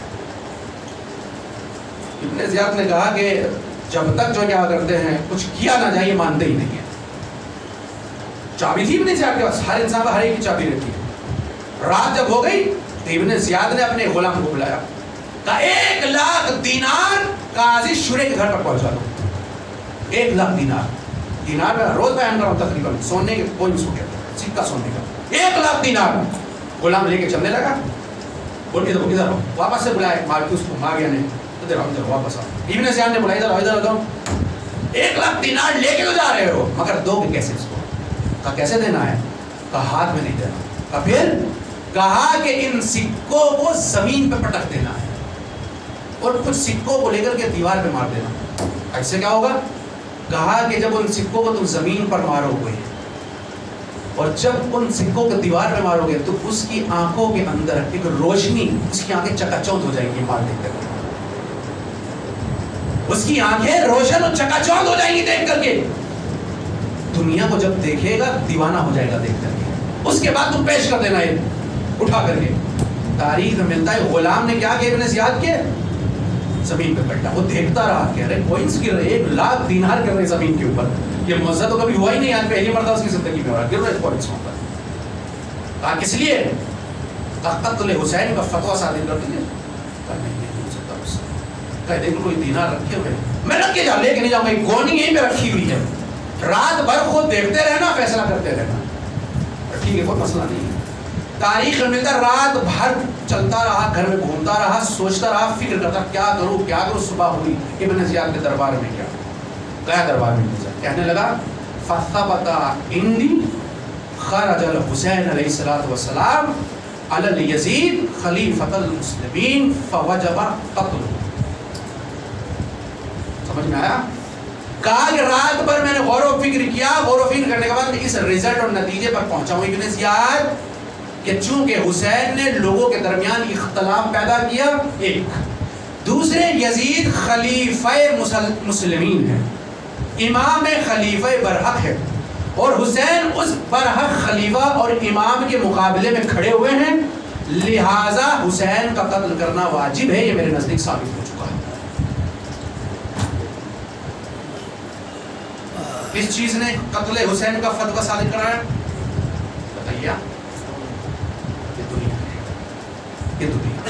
ابن زیاد نے کہا کہ جب تک جو کیا کرتے ہیں کچھ کیا نہ جائے مانتے ہی نہیں ہے. چابی تھی ابن زیاد کے پاس، ہر انسان کا ہر ایک کی چابی رہتی ہے. رات جب ہو گئی تو ابن زیاد نے اپنے غلام کو بلایا، کہا 1,00,000 دینار قاضی شرح کے گھر پر پہنچا دو. 1,00,000 دینار میں روز بیان کر رہا ہوں تقریباً، سونے کے کوئی سو کہتے ہیں سکہ سونے کا. 1,00,000 دینار غلام لے کے چلنے لگا. بول کے ادھر واپس سے بلائے مارکی، اس کو ماریا نے ادھر واپس آؤ. ابن زیاد نے بلایا ادھر 1,00,000 دینار لے کے تو جا رہے ہو مگر دو گے کیسے اس کو؟ کہا کیسے دینا ہے؟ کہا ہاتھ میں نہیں دینا. کہا پھر؟ کہا کہ ان سکوں کو زمین پہ پٹک دینا ہے اور کچھ سکوں کو لے کر کے دیوار پہ مار دینا. ایسے کیا ہوگا؟ کہا کہ جب ان سکوں کو تم زمین پر مارو گے اور جب ان سکوں کو دیوار پہ مارو گے تو اس کی آنکھوں کے اندر ایک روشنی، اس کی آنکھیں چکاچوند ہو جائیں گی مار دیکھ کر کے. اس کی آنکھیں روشن اور چکاچوند ہو جائیں گی دیکھ کر کے. دنیا کو جب دیکھے گا دیوانہ ہو جائے گا دیکھ کر کے. اس کے بعد تم پیش کر دینا ہے اٹھا کر کے. تاریخ میں ملتا ہے غلام نے کیا کیا ابن زیاد کے؟ زمین پہ پلٹا. وہ دیکھتا رہا کہ ارے کوئنس گر رہے، 1,00,000 دینار گر رہے زمین کے اوپر. یہ معجزہ تو کبھی ہوا ہی نہیں، آج پہلی مرتبہ اس کی زندگی میں ہو رہا، گر رہے کوئنس پر. کہا کس لیے؟ قتل حسین کا فتویٰ صادر کر دیجیے. کہا نہیں ہو سکتا اس سے. کہا دیکھ کوئی دینار رکھے ہوئے، میں رکھ کے جا لے کے نہیں جاؤں گا. ایک گونی یہیں پہ رکھی ہوئی ہے، رات بھر خود دیکھتے رہنا، فیصلہ کرتے رہنا. ٹھیک ہے کوئی مسئلہ نہیں ہے. تاریخ میں ملتا رات بھر چلتا رہا، گھر میں گھومتا رہا، سوچتا رہا، فکر کرتا کیا کروں. صبح ہوئی ابن زیاد کے دربار میں گیا دربار میں کہنے لگا فَثَبَتَ عِنْدِي خَرَجَ الْحُسَيْنَ علیہ الصلوٰۃ والسلام علی الیزید خلیفۃ المسلمین فوجب قتلہ. سمجھ میں آیا؟ کہا کہ رات بھر میں نے غور و فکر کیا، غور و فکر کرنے کے بعد اس رزلٹ اور نتیجے پر پہنچا ہوں ابن زیاد کہ چونکہ حسین نے لوگوں کے درمیان اختلاف پیدا کیا، ایک دوسرے یزید خلیفہ مسلمین ہے، امام خلیفہ برحق ہے، اور حسین اس برحق خلیفہ اور امام کے مقابلے میں کھڑے ہوئے ہیں، لہٰذا حسین کا قتل کرنا واجب ہے. یہ میرے نزدیک ثابت ہو چکا ہے. کس چیز نے قتل حسین کا فتویٰ صادر کرایا؟ بتائیے. یہ دنیا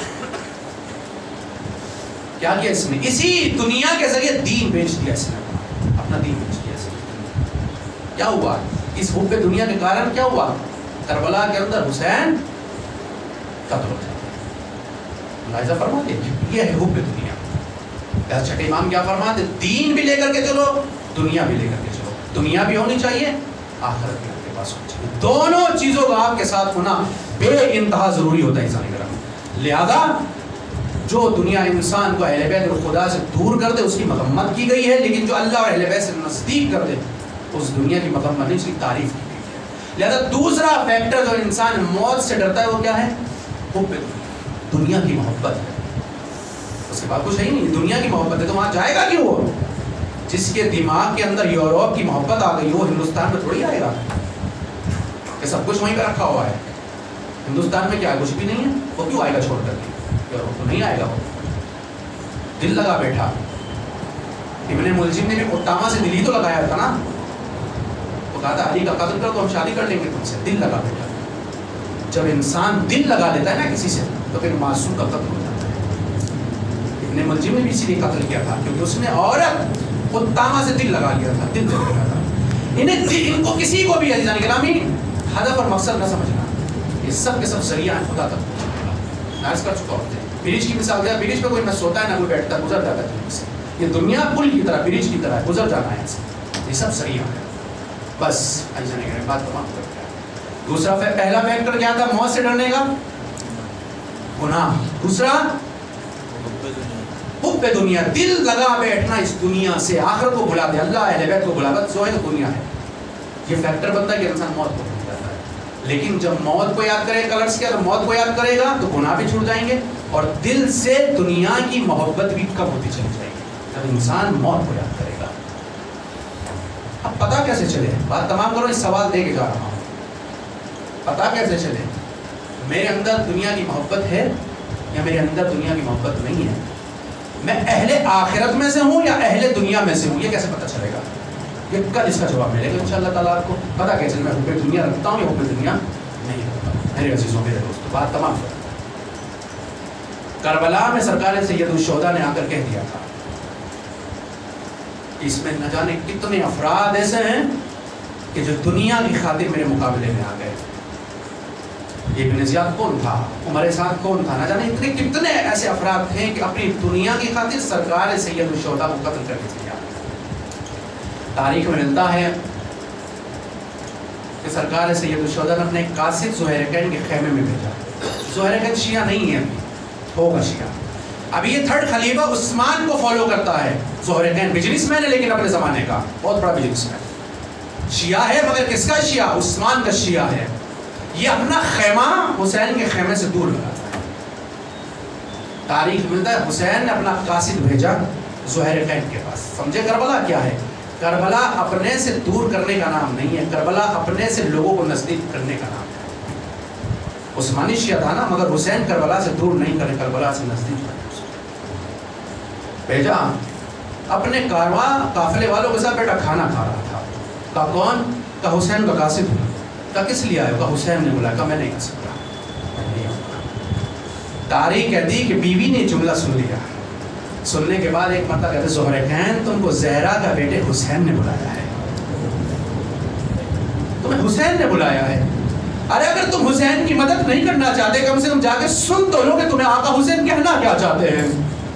کیا کیا اس نے؟ اسی دنیا کے ذریعے دین بیچ دیا اس نے، اپنا دین بیچ دیا اس نے. کیا ہوا؟ اس حب دنیا کے کارن کیا ہوا؟ کربلا کے اندر حسین قتل ہو جاتا ہے. ملاحظہ فرماتے یہ ہے حب دنیا. چھٹے امام کیا فرماتے؟ دین بھی لے کر کے چلو، دنیا بھی لے کر کے چلو. دنیا بھی ہونی چاہیے، آخرت بھی آپ کے پاس ہونی چاہیے. دونوں چیزوں کا آپ کے ساتھ ہونا بے انتہا ضروری ہوتا ہے انسانی گرام. لہذا جو دنیا انسان کو اہل بیت اور خدا سے دور کر دے اس کی مذمت کی گئی ہے، لیکن جو اللہ اور اہل بیت سے نزدیک کر دے اس دنیا کی مذمت نہیں، اس کی تعریف کی گئی ہے. لہذا دوسرا فیکٹر جو انسان موت سے ڈرتا ہے وہ کیا ہے؟ حب دنیا کی محبت ہے. اس کے بعد کچھ ہے ہی نہیں، دنیا کی محبت ہے. تو وہاں جائے گا کیوں؟ وہ جس کے دماغ کے اندر یورپ کی محبت آ گئی وہ ہندوستان میں تھوڑی آئے گا کہ سب کچھ وہیں پہ رکھا ہوا ہے. ہندوستان میں کیا کچھ بھی نہیں ہے، وہ کیوں آئے گا چھوڑ کر کے؟ یورپ تو نہیں آئے گا. وہ دل لگا بیٹھا. ابن ملجم نے بھی اوٹاما سے دل ہی تو لگایا تھا نا. وہ کہا تھا علی کا قتل کر تو ہم شادی کر لیں گے تم سے. دل لگا بیٹھا. جب انسان دل لگا لیتا ہے نا کسی سے تو پھر معصوم کا قتل ہو جاتا ہے. ابن ملجم نے بھی اسی لیے قتل کیا تھا کیونکہ اس نے عورت اوٹاما سے دل لگا لیا تھا، دل لگا لیا تھا. ان کو کسی کو بھی عزیزان گرامی ہدف اور مقصد نہ سمجھنا. یہ سب کے سب ذریعہ ہیں خدا تک. میں عرض کر چکا ہوتے ہیں برج کی مثال دیا. برج پہ کوئی نہ سوتا ہے نہ کوئی بیٹھتا، گزر جاتا ہے. یہ یہ دنیا پل کی طرح، برج کی طرح گزر جانا ہے ایسے، یہ سب سریاں ہے بس ایسا نہیں کریں، بات تمام کر دیا۔ دوسرا پہلا فیکٹر کیا تھا موت سے ڈرنے کا؟ گناہ۔ دوسرا حب دنیا، دل لگا بیٹھنا اس دنیا سے، آخرت کو بھلا دے، اللہ اہل بیت کو بھلا دے، جو ہے دنیا ہے، یہ فیکٹر بنتا ہے کہ انسان موت کو بھول جاتا ہے۔ لیکن جب موت کو یاد کرے گا، کلرس کیا تو موت کو یاد کرے گا تو گناہ بھی چھوٹ جائیں گے اور دل سے دنیا کی محبت بھی کم ہوتی چلی جائے گی جب انسان موت کو یاد کرے گا۔ اب پتہ کیسے چلے؟ بات تمام کرو، اس سوال دے کے جا رہا ہوں، پتہ کیسے چلے میرے اندر دنیا کی محبت ہے یا میرے اندر دنیا کی محبت نہیں ہے؟ میں اہل آخرت میں سے ہوں یا اہل دنیا میں سے ہوں؟ یہ کیسے پتہ چلے گا؟ یہ کل اس کا جواب ملے گا انشاءاللہ تعالیٰ آپ کو۔ پتہ کیسے میں حب دنیا رکھتا ہوں یا حب دنیا نہیں رکھتا؟ میرے عزیزوں میرے دوستوں، بات تمام کرو۔ کربلا میں سرکار سید الشہداء نے آ کر کہہ دیا تھا، اس میں نہ جانے کتنے افراد ایسے ہیں کہ جو دنیا کی خاطر میرے مقابلے میں آ گئے۔ ابن زیاد کون تھا؟ عمر سعد کون تھا؟ نہ جانے اتنے کتنے ایسے افراد تھے کہ اپنی دنیا کی خاطر سرکار سید الشہداء کو قتل کر کے دیا۔ تاریخ میں ملتا ہے کہ سرکار سید الشہداء نے اپنے قاصد زہیرقین کے خیمے میں بھیجا۔ زہیرقین شیعہ نہیں ہے، ابھی ہوگا شیعہ۔ اب یہ تھرڈ خلیفہ عثمان کو فالو کرتا ہے۔ زہیرقین بزنس مین ہے لیکن اپنے زمانے کا بہت بڑا بزنس مین، شیعہ ہے مگر کس کا شیعہ؟ عثمان کا شیعہ ہے۔ یہ اپنا خیمہ حسین کے خیمے سے دور لگاتا ہے۔ تاریخ ملتا ہے حسین نے اپنا قاصد بھیجا زہیرقین کے پاس۔ سمجھے کربلا کیا ہے؟ کربلا اپنے سے دور کرنے کا نام نہیں ہے، کربلا اپنے سے لوگوں کو نزدیک کرنے کا نام ہے۔ عثمانی شیعہ تھا نا، مگر حسین کربلا سے دور نہیں کرے، کربلا سے نزدیک کرے۔ بھیجا اپنے کارواں قافلے والوں کے ساتھ بیٹا کھانا کھا رہا تھا۔ کہا کون؟ کہا حسین کا قاصد ہوں۔ کہا کس لیے آئے؟ کہا حسین نے بلایا۔ کہا میں نہیں آ سکتا۔ تاریخ کہتی کہ بیوی نے جملہ سن لیا، سننے کے بعد ایک مرتبہ کہتے زہیرقین تم کو زہرا کا بیٹے حسین نے بلایا ہے، تمہیں حسین نے بلایا ہے۔ ارے اگر تم حسین کی مدد نہیں کرنا چاہتے کم سے کم جا کے سن تو لو کہ تمہیں آقا حسین کہنا کیا چاہتے ہیں۔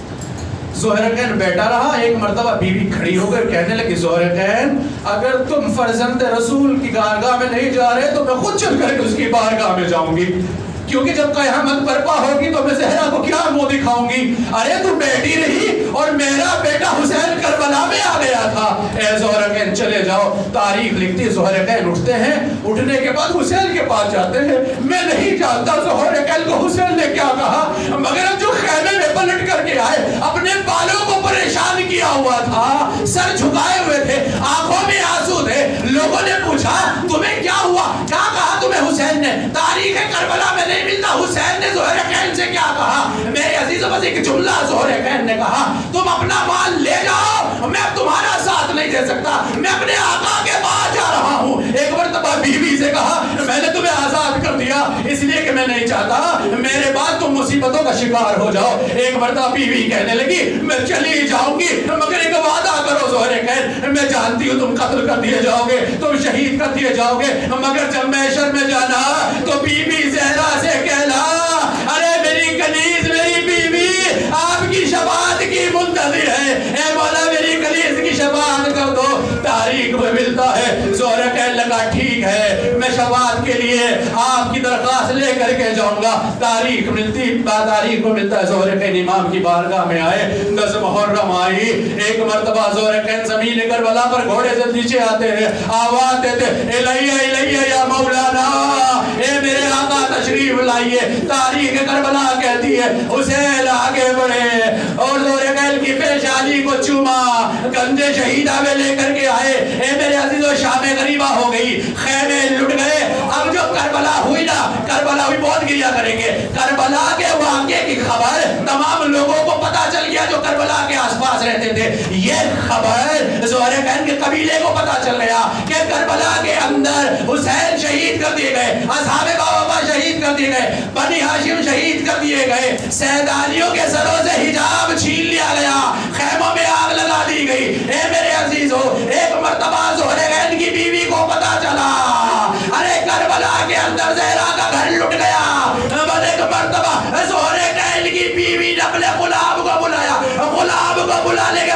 زہیرقین بیٹھا رہا، ایک مرتبہ بیوی کھڑی ہو کر کہنے لگی زہیرقین اگر تم فرزند رسول کی بارگاہ میں نہیں جا رہے تو میں خود چل کر اس کی بارگاہ میں جاؤں گی، کیونکہ جب قیامت برپا ہوگی تو میں زہرا کو کیا منہ دکھاؤں گی؟ ارے تو بیٹی رہی اور میرا بیٹا حسین کربلا میں آ گیا تھا۔ اے زہیرقین چلے جاؤ۔ تاریخ لکھتی زہیرقین اٹھتے ہیں، اٹھنے کے بعد حسین کے پاس جاتے ہیں۔ میں نہیں جانتا زہیرقین کو حسین نے کیا کہا، مگر جو خیمے میں پلٹ کر کے آئے اپنے بالوں کو پریشان کیا ہوا تھا، سر جھکائے ہوئے تھے، آنکھوں میں آنسو تھے۔ لوگوں نے پوچھا تمہیں کیا ہوا؟ کیا کہا تمہیں حسین نے؟ تاریخ کربلا میں نہیں ملتا حسین نے زہیرقین سے کیا کہا۔ میرے عزیزوں بس ایک جملہ زہیرقین نے کہا تم اپنا مال لے جاؤ، میں اب تمہارا ساتھ نہیں دے سکتا، میں اپنے آقا کے پاس جا رہا ہوں۔ ایک مرتبہ بیوی سے کہا میں نے تمہیں آزاد کر دیا اس لیے کہ میں نہیں چاہتا میرے بعد تم مصیبتوں کا شکار ہو جاؤ۔ ایک مرتبہ بیوی کہنے لگی میں چلی جاؤں گی مگر ایک وعدہ کرو زہیرقین، میں جانتی ہوں تم قتل کر دیے جاؤ گے، تم شہید کر دیے جاؤ گے، مگر جب محشر میں جانا تو بی بی زہرا سے کہنا ارے میری کنیز میری بیوی آپ کی شفاعت کی منتظر ہے، اے مولا میری کنیز کی شفاعت کر دو۔ تاریخ میں ملتا ہے زہیرقین لگا ٹھیک ہے میں شفاعت کے لیے آپ کی درخواست لے کر کے جاؤں گا۔ تاریخ کو ملتا ہے زہیرقین امام کی بارگاہ میں آئے، 10 محرم آئی، ایک مرتبہ زہیرقین زمین کربلا پر گھوڑے سے نیچے آتے ہیں، آواز دیتے الیہ الیہ یا مولانا، اے میرے آقا تشریف لائیے۔ تاریخ کربلا کہتی ہے حسین آگے بڑھے اور زہیرقین کی پیشانی کو چوما، گندے شہیدہ میں لے کر کے آئے۔ اے میرے عزیزو شام غریبہ ہو گئی، خیمے لٹ گئے۔ اب جو کربلا ہوئی نا، کربلا ہوئی بہت گریا کریں گے، کربلا کے واقعے کی خبر تمام لوگوں کو پتا چل گیا جو کربلا کے آس پاس رہتے تھے۔ یہ خبر زہیرقین کے قبیلے کو پتا چل گیا کہ کربلا کے اندر حسین شہید کر دیے گئے، اصحاب بابا شہید کر دیے گئے، بنی ہاشم شہید کر دیے گئے، سیدانیوں کے سروں سے حجاب چھین لیا گیا، خیموں میں آگ لگا دی گئی۔ اے میرے عزیزو ایک مرتبہ زہیرقین کی بیوی کو پتا چلا ارے کربلا کے اندر زہرا کا گھر لٹ گیا۔ ایک مرتبہ زہیرقین کی بیوی نے اپنے غلام کو بلایا، غلام کو بلانے کے بعد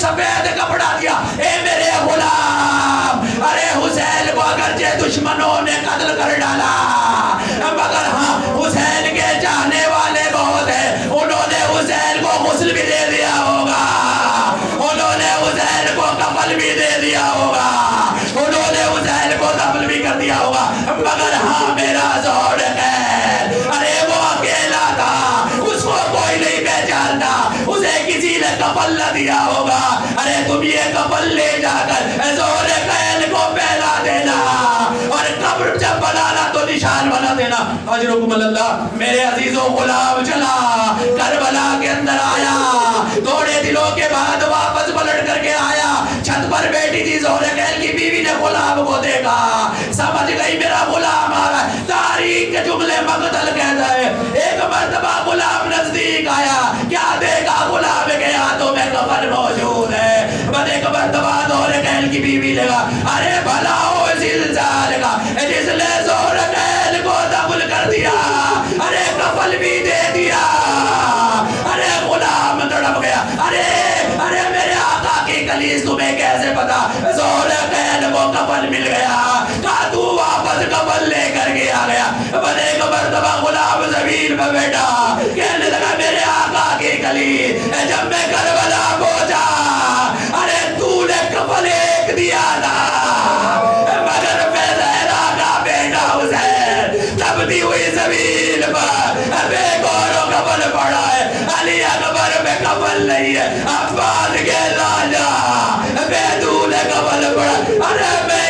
سفید کپڑا دیا، اے میرے غلام، ارے حسین کو اگرچہ دشمنوں نے قتل کر ڈالا مگر ہاں حسین کے چاہنے والے بہت ہیں، انہوں نے حسین کو غسل بھی دے دیا ہوگا، انہوں نے حسین کو کفن بھی دے دیا ہوگا، انہوں نے حسین کو دفن بھی کر دیا ہوگا، مگر ہاں میرا زور خیر، ارے وہ اکیلا تھا، اس کو کوئی نہیں پہچانتا، اسے کسی نے کفن نہ دیا ہوگا، ارے تم یہ کفن لے جا کر زور خیر کو پہلا دینا اور قبر جب بنانا تو نشان بنا دینا، اجرکم اللہ۔ میرے عزیزوں غلام چلا کربلا کے اندر آیا، تھوڑے دنوں کے بعد واپس پلٹ کر کے آیا، چھت پر بیٹھی تھی زہر خیل کی بیوی نے غلام کو دیکھا، سمجھ گئی میرا غلام آ رہا ہے، تاریخ کے جملے مقتل کہتا ہے، ایک مرتبہ غلام نزدیک آیا، کیا دیکھا غلام کے ہاتھوں میں کفن موجود ہے، بس ایک مرتبہ زہر خیل کی بیوی لگا، ارے بھلا ہو اس انسان کا جس نے زہر خیل کو دفن کر دیا، ارے کفن بھی دے دیا، ارے غلام تڑپ گیا، ارے میرے آقا کی کلیس تمہیں کیسے پتا، زہر خیل کو کفن مل گیا، کہا تو واپس کفن لے کر کے آ گیا، بس ایک مرتبہ غلام زمین پہ بیٹھا، کہنے لگا میرے آقا کی کلیس جب میں کربلا پہنچا، ارے تو نے کفن ایک دیا تھا مگر میں زہرا کا بیٹا حسین تبتی ہوئی زمین پر بے گور و کفن پڑا ہے، علی اکبر میں کفن نہیں ہے، عباس کے راجہ بے دول کفن پڑا، ارے